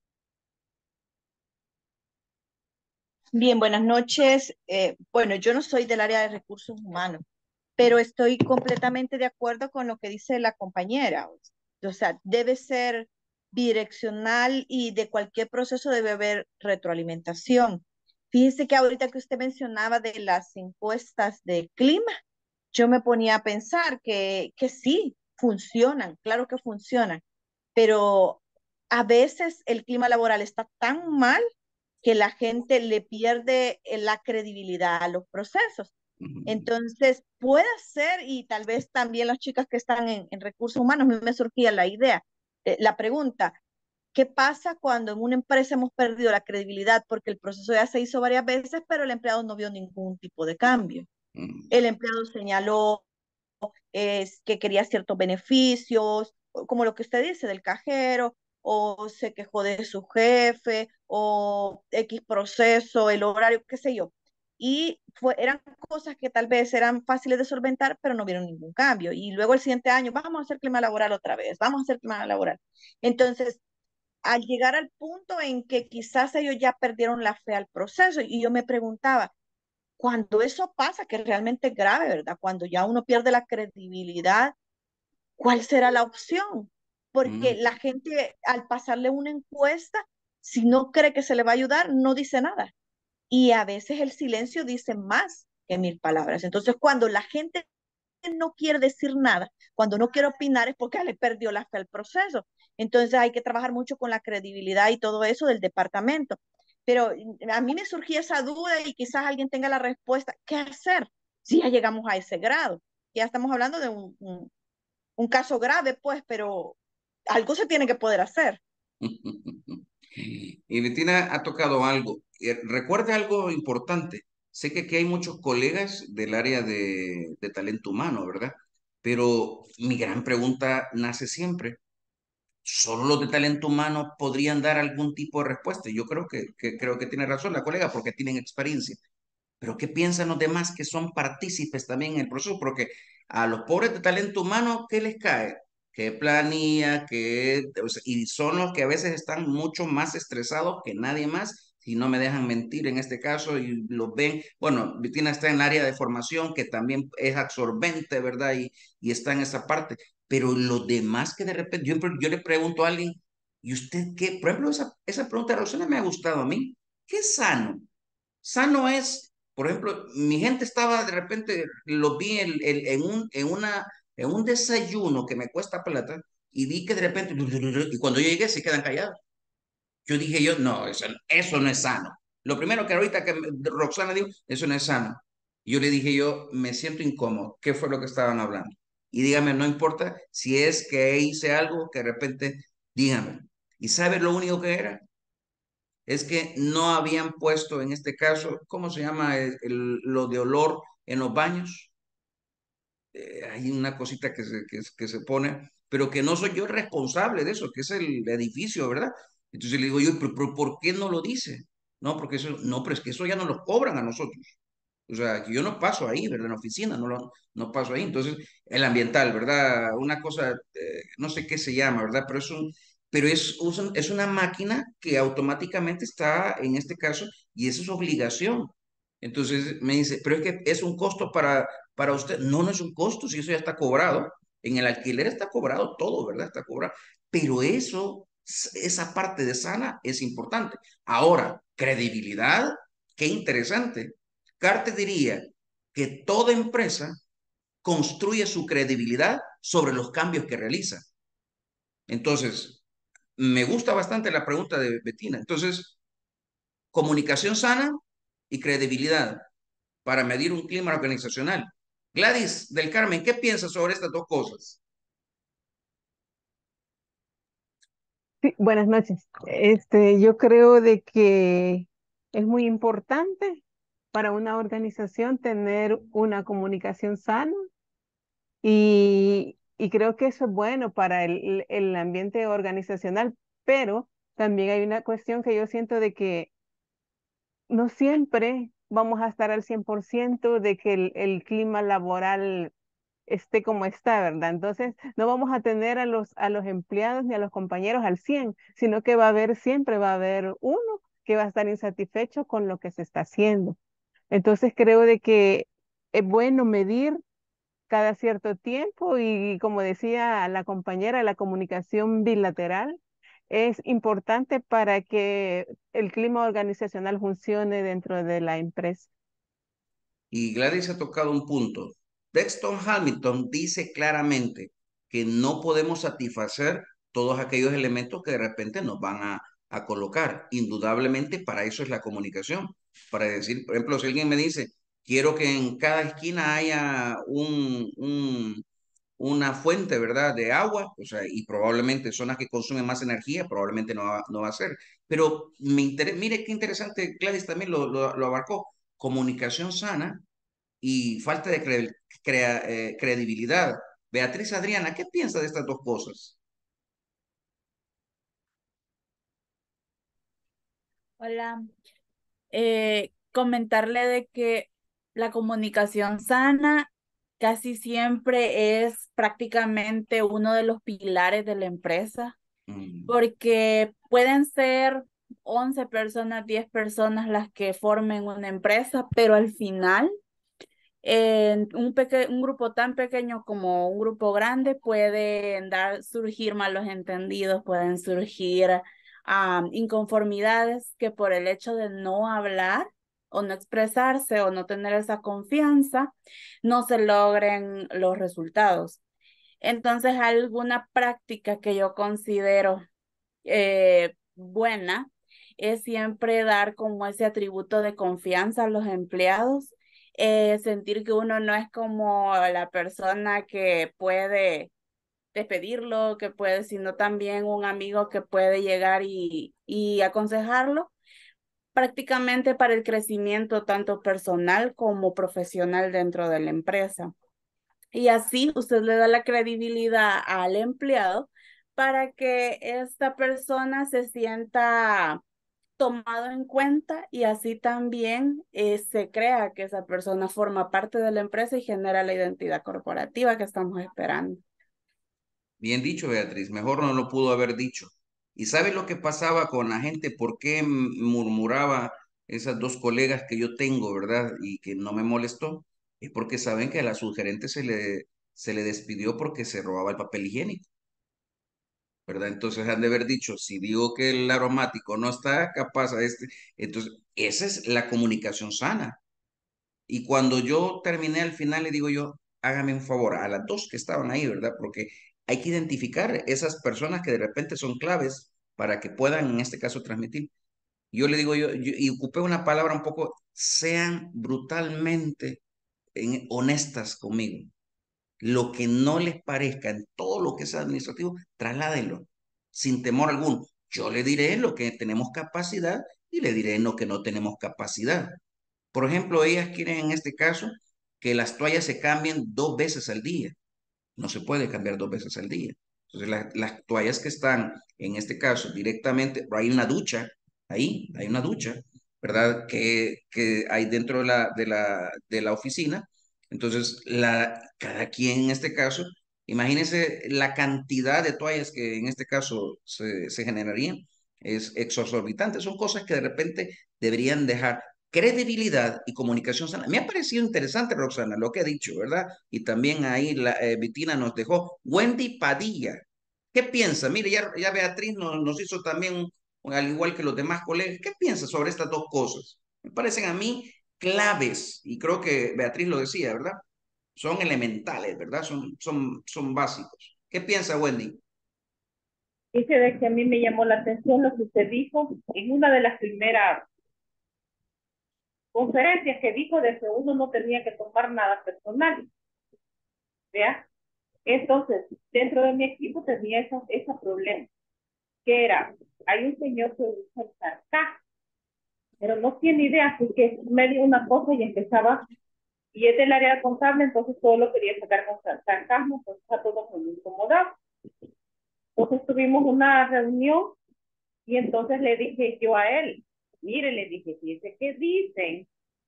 Bien, buenas noches. Eh, bueno, yo no soy del área de recursos humanos, pero estoy completamente de acuerdo con lo que dice la compañera. O sea, debe ser bidireccional y de cualquier proceso debe haber retroalimentación. Fíjese que ahorita que usted mencionaba de las encuestas de clima, yo me ponía a pensar que, que sí, funcionan, claro que funcionan, pero a veces el clima laboral está tan mal que la gente le pierde eh, la credibilidad a los procesos. Ujú. Entonces, puede ser, y tal vez también las chicas que están en, en recursos humanos, a mí me surgía la idea, eh, la pregunta, ¿qué pasa cuando en una empresa hemos perdido la credibilidad porque el proceso ya se hizo varias veces, pero el empleado no vio ningún tipo de cambio? Ujú. El empleado señaló es que quería ciertos beneficios, como lo que usted dice del cajero, o se quejó de su jefe, o X proceso, el horario, qué sé yo. Y fue, eran cosas que tal vez eran fáciles de solventar, pero no vieron ningún cambio. Y luego el siguiente año, vamos a hacer clima laboral otra vez, vamos a hacer clima laboral. Entonces, al llegar al punto en que quizás ellos ya perdieron la fe al proceso, y yo me preguntaba, cuando eso pasa, que realmente es grave, ¿verdad? Cuando ya uno pierde la credibilidad, ¿cuál será la opción? Porque la Ujú. gente al pasarle una encuesta, si no cree que se le va a ayudar, no dice nada. Y a veces el silencio dice más que mil palabras. Entonces, cuando la gente no quiere decir nada, cuando no quiere opinar es porque le perdió la fe al proceso. Entonces hay que trabajar mucho con la credibilidad y todo eso del departamento. Pero a mí me surgía esa duda y quizás alguien tenga la respuesta. ¿Qué hacer si ya llegamos a ese grado? Ya estamos hablando de un, un, un caso grave, pues, pero algo se tiene que poder hacer. Y Betina ha tocado algo. Eh, Recuerda algo importante. Sé que aquí hay muchos colegas del área de, de talento humano, ¿verdad? Pero mi gran pregunta nace siempre. ¿Solo los de talento humano podrían dar algún tipo de respuesta? Yo creo que, que- creo que tiene razón la colega porque tienen experiencia. Pero ¿qué piensan los demás que son partícipes también en el proceso? Porque a los pobres de talento humano, ¿qué les cae? ¿Qué planilla? ¿Qué, o sea, y son los que a veces están mucho más estresados que nadie más, si no me dejan mentir en este caso, y los ven, bueno, Vitina está en el área de formación, que también es absorbente, ¿verdad? Y, y está en esa parte. Pero los demás que de repente, yo, yo le pregunto a alguien, ¿y usted qué? Por ejemplo, esa, esa pregunta de Rosana me ha gustado a mí. ¿Qué es sano? Sano es, por ejemplo, mi gente estaba de repente, lo vi en, en- en un, en una, en un desayuno que me cuesta plata y vi que de repente, y cuando yo llegué se quedan callados. Yo dije yo, no, eso, eso no es sano. Lo primero que ahorita que me- Roxana dijo, eso no es sano. Yo le dije yo, me siento incómodo. ¿Qué fue lo que estaban hablando? Y dígame, no importa si es que hice algo que de repente, dígame. ¿Y sabe lo único que era? es que no habían puesto en este caso, ¿cómo se llama el- el- lo de olor en los baños? Eh, hay una cosita que se, que, que se pone, pero que no soy yo el responsable de eso, que es el edificio, ¿verdad? Entonces le digo yo, ¿pero, pero por qué no lo dice? No, porque eso, no, pero es que eso ya no lo cobran a nosotros. O sea, que yo no paso ahí, ¿verdad? En la oficina, no, lo, no paso ahí. Entonces, el ambiental, ¿verdad? Una cosa, eh, no sé qué se llama, ¿verdad? Pero es un, pero es, un- es una máquina que automáticamente está en este caso y eso es obligación. Entonces me dice, pero es que es un costo para, para usted. No, no es un costo, si eso ya está cobrado. En el alquiler está cobrado todo, ¿verdad? Está cobrado. Pero eso, esa parte de sana es importante. Ahora, credibilidad, qué interesante. Carter diría que toda empresa construye su credibilidad sobre los cambios que realiza. Entonces, me gusta bastante la pregunta de Betina. Entonces, comunicación sana y credibilidad para medir un clima organizacional. Gladys del Carmen, ¿qué piensas sobre estas dos cosas? Sí, buenas noches. Este, yo creo de que es muy importante para una organización tener una comunicación sana y, y creo que eso es bueno para el, el ambiente organizacional, pero también hay una cuestión que yo siento de que no siempre vamos a estar al cien por ciento de que el, el clima laboral esté como está, ¿verdad? Entonces, no vamos a tener a los, a los empleados ni a los compañeros al cien, sino que va a haber, siempre va a haber uno que va a estar insatisfecho con lo que se está haciendo. Entonces, creo de que es bueno medir cada cierto tiempo y, como decía la compañera, la comunicación bilateral es importante para que el clima organizacional funcione dentro de la empresa. Y Gladys ha tocado un punto. Dexton Hamilton dice claramente que no podemos satisfacer todos aquellos elementos que de repente nos van a, a colocar. Indudablemente para eso es la comunicación. Para decir, por ejemplo, si alguien me dice, quiero que en cada esquina haya un, un, una fuente, ¿verdad?, de agua, o sea, y probablemente zonas que consumen más energía, probablemente no va, no va a ser. Pero me interesa, mire qué interesante, Gladys también lo, lo, lo abarcó. Comunicación sana y falta de cre- crea- eh, credibilidad. Beatriz Adriana, ¿qué piensa de estas dos cosas? Hola, eh, comentarle de que la comunicación sana casi siempre es prácticamente uno de los pilares de la empresa, Mm, porque pueden ser once personas, diez personas las que formen una empresa, pero al final en un, peque- un grupo tan pequeño como un grupo grande pueden dar, surgir malos entendidos, pueden surgir ah, inconformidades que por el hecho de no hablar o no expresarse o no tener esa confianza, no se logren los resultados. Entonces, alguna práctica que yo considero eh, buena es siempre dar como ese atributo de confianza a los empleados, eh, sentir que uno no es como la persona que puede despedirlo, que puede, sino también un amigo que puede llegar y, y aconsejarlo prácticamente para el crecimiento tanto personal como profesional dentro de la empresa. Y así usted le da la credibilidad al empleado para que esta persona se sienta tomado en cuenta y así también eh, se crea que esa persona forma parte de la empresa y genera la identidad corporativa que estamos esperando. bien dicho, Beatriz, mejor no lo pudo haber dicho. ¿Y sabes lo que pasaba con la gente? ¿Por qué m- murmuraba esas dos colegas que yo tengo, verdad? Y que no me molestó. Es porque saben que a la subgerente se le, se le despidió porque se robaba el papel higiénico, ¿verdad? Entonces han de haber dicho, si digo que el aromático no está capaz a este, entonces esa es la comunicación sana. Y cuando yo terminé al final, le digo yo, hágame un favor a las dos que estaban ahí, ¿verdad? Porque hay que identificar esas personas que de repente son claves para que puedan, en este caso, transmitir. Yo le digo yo, yo- y ocupé una palabra un poco, sean brutalmente en- honestas conmigo. Lo que no les parezca en todo lo que sea administrativo, trasládenlo, sin temor alguno. Yo le diré lo que tenemos capacidad y le diré lo que no tenemos capacidad. Por ejemplo, ellas quieren en este caso que las toallas se cambien dos veces al día. No se puede cambiar dos veces al día. Entonces, la- las toallas que están, en este caso, directamente, hay una ducha, ahí, hay una ducha, ¿verdad? Que, que hay dentro de la, de la, de la oficina. Entonces, la, cada quien en este caso, imagínense la cantidad de toallas que en este caso se, se generarían, es exorbitante. Son cosas que de repente deberían dejar credibilidad y comunicación sana. Me ha parecido interesante, Roxana, lo que ha dicho, ¿verdad? Y también ahí la, eh, Vitina nos dejó. Wendy Padilla, ¿qué piensa? Mire, ya, ya Beatriz nos, nos hizo también, un- al igual que los demás colegas, ¿qué piensa sobre estas dos cosas? Me parecen a mí claves, y creo que Beatriz lo decía, ¿verdad? Son elementales, ¿verdad? Son, son, son básicos. ¿Qué piensa Wendy? Dice de que a mí me llamó la atención lo que usted dijo en una de las primeras conferencias que dijo de que uno no tenía que tomar nada personal, ¿vea? Entonces, dentro de mi equipo tenía esa, ese problema, que era, hay un señor que usa el sarcasmo, pero no tiene idea, así que me dio una cosa y empezaba, y es del área contable, entonces todo lo quería sacar con sarcasmo, entonces a todos muy incomodado. Entonces tuvimos una reunión y entonces le dije yo a él, mire, le dije, fíjese que dicen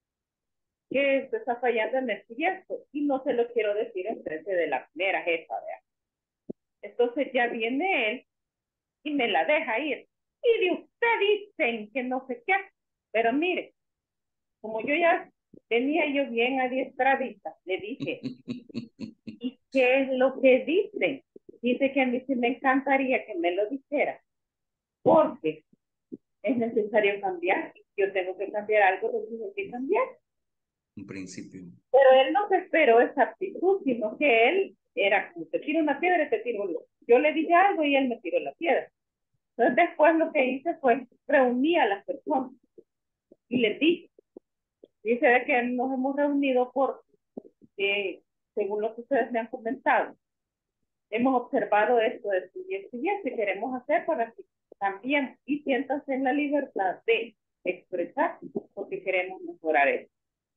que esto está fallando en el proyecto y no se lo quiero decir en frente de la primera jefa, ¿vea? Entonces ya viene él y me la deja ir. Y de usted dicen que no sé qué, pero mire, como yo ya tenía yo bien adiestradita, le dije, ¿y qué es lo que dicen? Dice que a mí sí me encantaría que me lo dijera, porque es necesario cambiar. Yo tengo que cambiar algo, lo tengo que cambiar. En principio. Pero él no se esperó esa actitud, sino que él era como, te tiro una piedra y te tiro un Yo le dije algo y él me tiró la piedra. Entonces después lo que hice fue reunir a las personas y les dije, dice de que nos hemos reunido por, eh, según lo que ustedes me han comentado, hemos observado esto, esto y esto y esto, y queremos hacer para que también y siéntanse en la libertad de expresar porque queremos mejorar esto.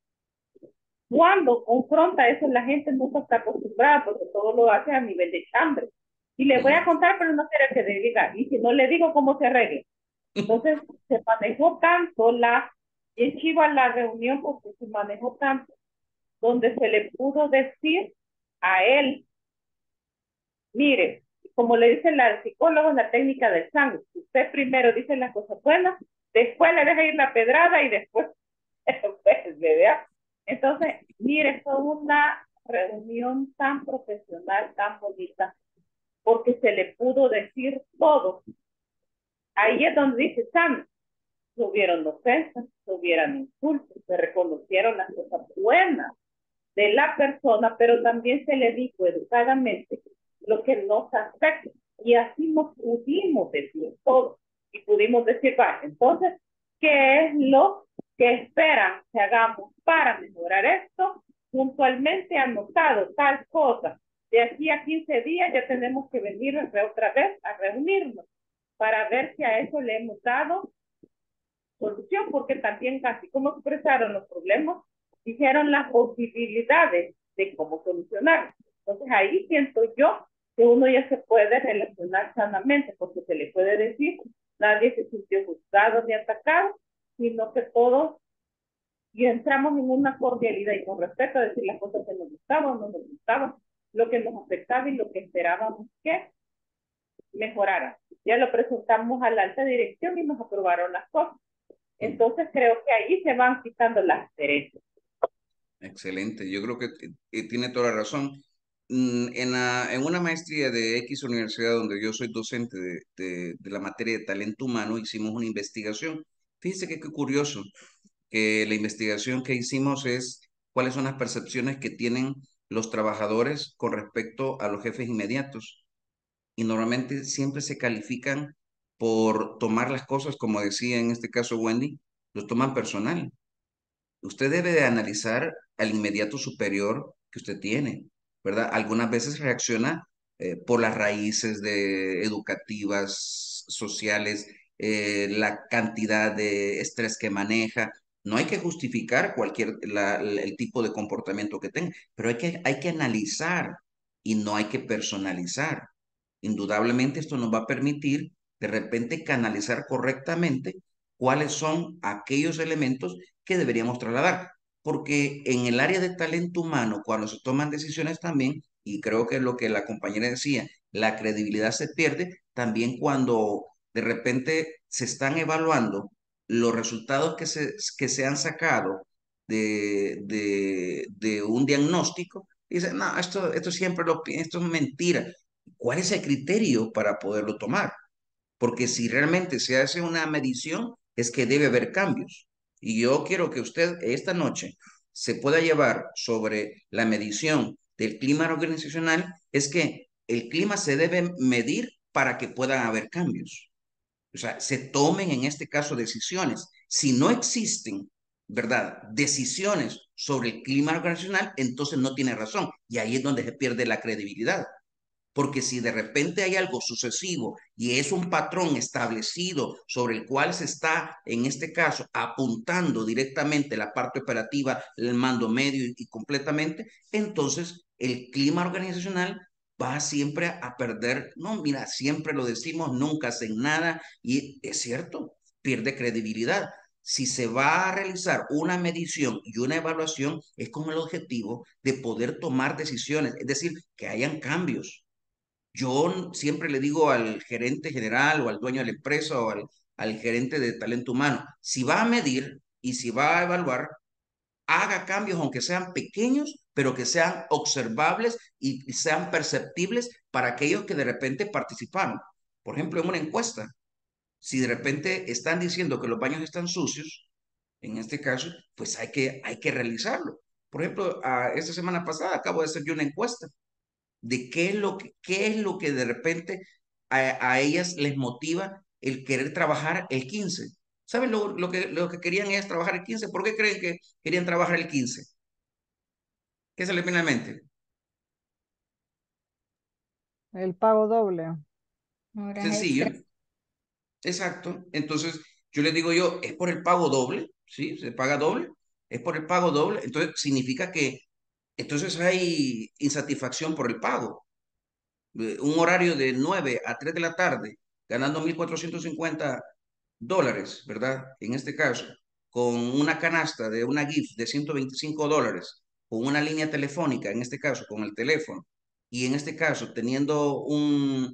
Cuando confronta eso, la gente no está acostumbrada porque todo lo hace a nivel de chambre. Y le voy a contar, pero no quiero que le diga. Y si no le digo cómo se arregle. Entonces, se manejó tanto la, es chiva la reunión porque se manejó tanto, donde se le pudo decir a él, mire, como le dice la psicóloga en la técnica del sangre, usted primero dice las cosas buenas, después le deja ir la pedrada y después, pues, ¿verdad? Entonces, mire, fue una reunión tan profesional, tan bonita, porque se le pudo decir todo. Ahí es donde dice Sam, hubieron ofensas, hubieron insultos, se reconocieron las cosas buenas de la persona, pero también se le dijo educadamente lo que nos afecta. Y así nos pudimos decir todo. Y pudimos decir, va, entonces, ¿qué es lo que esperan que hagamos para mejorar esto? Puntualmente anotado tal cosa. De aquí a quince días ya tenemos que venir otra vez a reunirnos para ver si a eso le hemos dado solución, porque también casi como expresaron los problemas, dijeron las posibilidades de cómo solucionar. Entonces ahí siento yo que uno ya se puede relacionar sanamente, porque se le puede decir, nadie se sintió juzgado ni atacado, sino que todos y entramos en una cordialidad y con respeto a decir las cosas que nos gustaban, no nos gustaban, lo que nos afectaba y lo que esperábamos que mejorara. Ya lo presentamos a la alta dirección y nos aprobaron las cosas. Entonces creo que ahí se van quitando las derechos. Excelente, yo creo que eh, tiene toda la razón. Mm, En, la- en una maestría de X universidad donde yo soy docente de, de- de la materia de talento humano, hicimos una investigación. Fíjese que qué curioso que la investigación que hicimos es cuáles son las percepciones que tienen los trabajadores con respecto a los jefes inmediatos. Y normalmente siempre se califican por tomar las cosas, como decía en este caso Wendy, los toman personal. Usted debe de analizar al inmediato superior que usted tiene, ¿verdad? Algunas veces reacciona eh, por las raíces de educativas sociales, eh, la cantidad de estrés que maneja. No hay que justificar cualquier la- el tipo de comportamiento que tenga, pero hay que, hay que analizar y no hay que personalizar. Indudablemente esto nos va a permitir de repente canalizar correctamente cuáles son aquellos elementos que deberíamos trasladar. Porque en el área de talento humano, cuando se toman decisiones también, y creo que es lo que la compañera decía, la credibilidad se pierde también cuando de repente se están evaluando los resultados que se, que se han sacado de, de, de un diagnóstico. Y dicen, no, esto, esto siempre lo, pi- esto es mentira. ¿Cuál es el criterio para poderlo tomar? Porque si realmente se hace una medición, es que debe haber cambios. Y yo quiero que usted esta noche se pueda llevar sobre la medición del clima organizacional, es que el clima se debe medir para que puedan haber cambios. O sea, se tomen en este caso decisiones. Si no existen, ¿verdad? Decisiones sobre el clima organizacional, entonces no tiene razón. Y ahí es donde se pierde la credibilidad. Porque si de repente hay algo sucesivo y es un patrón establecido sobre el cual se está, en este caso, apuntando directamente la parte operativa, el mando medio y, y completamente, entonces el clima organizacional va siempre a, a perder. No, mira, siempre lo decimos, nunca hacen nada y es cierto, pierde credibilidad. Si se va a realizar una medición y una evaluación, es con el objetivo de poder tomar decisiones, es decir, que hayan cambios. Yo siempre le digo al gerente general o al dueño de la empresa o al, al gerente de talento humano, si va a medir y si va a evaluar, haga cambios aunque sean pequeños, pero que sean observables y, y sean perceptibles para aquellos que de repente participaron. Por ejemplo, en una encuesta, si de repente están diciendo que los baños están sucios, en este caso, pues hay que, hay que realizarlo. Por ejemplo, a, esta semana pasada acabo de hacer yo una encuesta de qué es lo que, qué es lo que de repente a, a ellas les motiva el querer trabajar el quince. ¿Saben lo, lo que, lo que querían es trabajar el quince? ¿Por qué creen que querían trabajar el quince? ¿Qué se les viene a la mente? El pago doble. Horas Sencillo, extra. exacto. Entonces, yo les digo yo, es por el pago doble, ¿sí? Se paga doble, es por el pago doble. Entonces, significa que entonces hay insatisfacción por el pago. Eh, Un horario de nueve a tres de la tarde, ganando mil cuatrocientos cincuenta dólares, ¿verdad? En este caso, con una canasta de una gift de ciento veinticinco dólares, con una línea telefónica, en este caso, con el teléfono, y en este caso, teniendo un,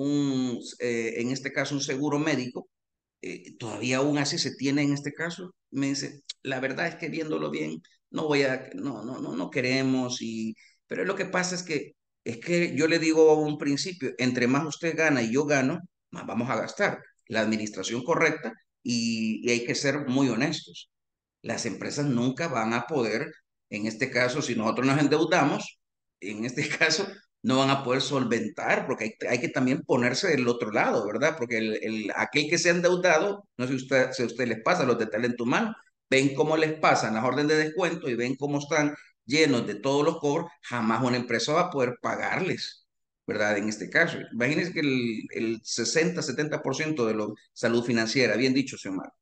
un eh, en este caso, un seguro médico, eh, todavía aún así se tiene en este caso, me dice, la verdad es que viéndolo bien, no voy a, no, no, no, no queremos, y, pero lo que pasa es que, es que yo le digo a un principio, entre más usted gana y yo gano, más vamos a gastar. La administración correcta y, y hay que ser muy honestos. Las empresas nunca van a poder, en este caso, si nosotros nos endeudamos, en este caso, no van a poder solventar, porque hay, hay que también ponerse del otro lado, ¿verdad? Porque el, el- aquel que se ha endeudado, no sé si, usted, si a usted les pasa, los de talento humano, ven cómo les pasan las órdenes de descuento y ven cómo están llenos de todos los cobros, jamás una empresa va a poder pagarles, ¿verdad? En este caso, imagínense que el, el sesenta, setenta por ciento de la salud financiera, bien dicho, señor Omar,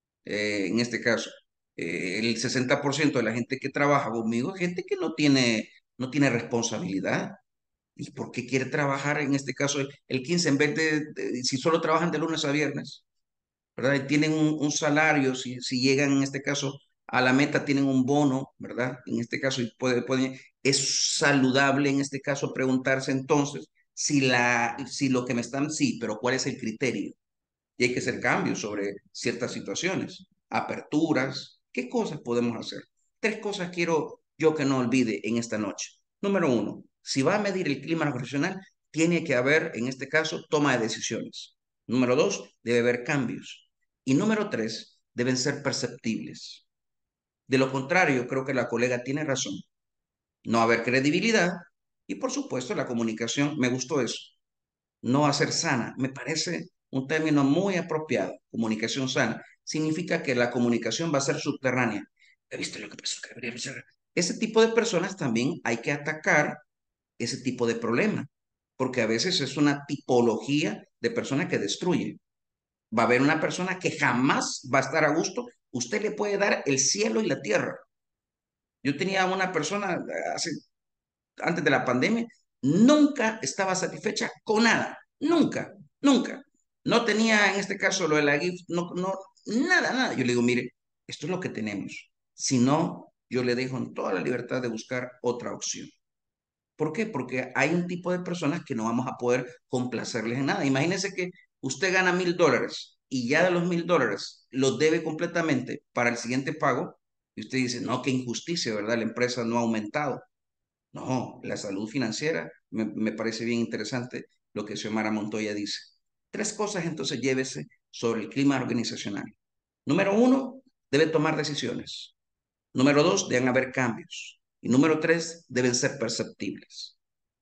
eh, en este caso, eh, el sesenta por ciento de la gente que trabaja conmigo es gente que no tiene, no tiene responsabilidad. ¿Y por qué quiere trabajar en este caso el, el quince en vez de, de- si solo trabajan de lunes a viernes, ¿verdad? Y tienen un, un salario, si, si llegan en este caso a la meta, tienen un bono, ¿verdad? En este caso, y puede, puede- es saludable en este caso preguntarse entonces si, la, si lo que me están, sí, pero ¿cuál es el criterio? Y hay que hacer cambios sobre ciertas situaciones, aperturas, ¿qué cosas podemos hacer? Tres cosas quiero yo que no olvide en esta noche. Número uno, si va a medir el clima regional, tiene que haber, en este caso, toma de decisiones. Número dos, debe haber cambios. Y número tres, deben ser perceptibles. De lo contrario, creo que la colega tiene razón. No haber credibilidad y, por supuesto, la comunicación. Me gustó eso, no va a ser sana. Me parece un término muy apropiado. Comunicación sana. Significa que la comunicación va a ser subterránea. ¿He visto lo que pasó? Que debería ser? Ese tipo de personas también hay que atacar ese tipo de problema, porque a veces es una tipología de persona que destruye. Va a haber una persona que jamás va a estar a gusto. Usted le puede dar el cielo y la tierra. Yo tenía una persona hace, antes de la pandemia, nunca estaba satisfecha con nada. Nunca, nunca. No tenía en este caso lo de la gift, no, no, nada, nada. Yo le digo, mire, esto es lo que tenemos. Si no, yo le dejo en toda la libertad de buscar otra opción. ¿Por qué? Porque hay un tipo de personas que no vamos a poder complacerles en nada. Imagínense que usted gana mil dólares y ya de los mil dólares los debe completamente para el siguiente pago. Y usted dice, no, qué injusticia, ¿verdad? La empresa no ha aumentado. No, la salud financiera me, me parece bien interesante lo que Xiomara Montoya dice. Tres cosas entonces llévese sobre el clima organizacional. Número uno, debe tomar decisiones. Número dos, deben haber cambios. Y número tres, deben ser perceptibles.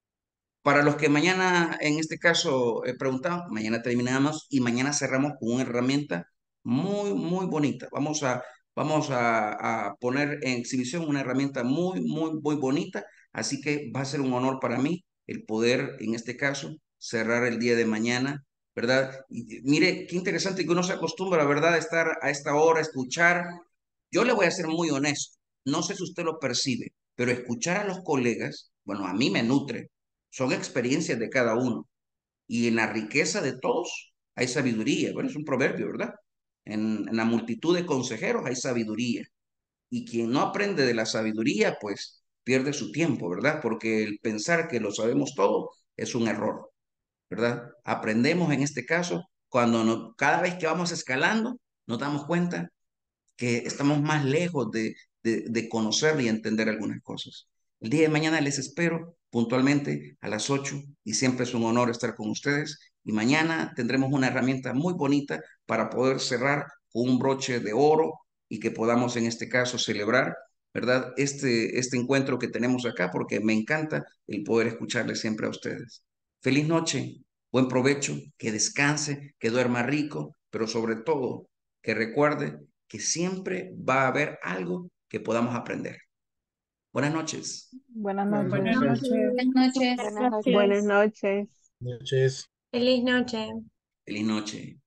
Para los que mañana, en este caso, he preguntado, mañana terminamos y mañana cerramos con una herramienta muy, muy bonita. Vamos a, vamos a, a poner en exhibición una herramienta muy, muy, muy bonita. Así que va a ser un honor para mí el poder, en este caso, cerrar el día de mañana, ¿verdad? Y, y mire, qué interesante que uno se acostumbra, ¿verdad?, a estar a esta hora, a escuchar. Yo le voy a ser muy honesto. No sé si usted lo percibe, pero escuchar a los colegas, bueno, a mí me nutre. Son experiencias de cada uno. Y en la riqueza de todos hay sabiduría. Bueno, es un proverbio, ¿verdad? En, en la multitud de consejeros hay sabiduría. Y quien no aprende de la sabiduría, pues pierde su tiempo, ¿verdad? Porque el pensar que lo sabemos todo es un error, ¿verdad? Aprendemos en este caso cuando no, cada vez que vamos escalando, nos damos cuenta que estamos más lejos de, de, de conocer y entender algunas cosas. El día de mañana les espero puntualmente a las ocho y siempre es un honor estar con ustedes. Y mañana tendremos una herramienta muy bonita para poder cerrar con un broche de oro y que podamos en este caso celebrar, ¿verdad? Este, este encuentro que tenemos acá porque me encanta el poder escucharles siempre a ustedes. Feliz noche, buen provecho, que descanse, que duerma rico, pero sobre todo que recuerde que siempre va a haber algo que podamos aprender. Buenas noches. Buenas Buenas noches. Buenas noches. noches. Buenas noches. Buenas Buenas noches. noches. Noches. Feliz noche. Feliz noche.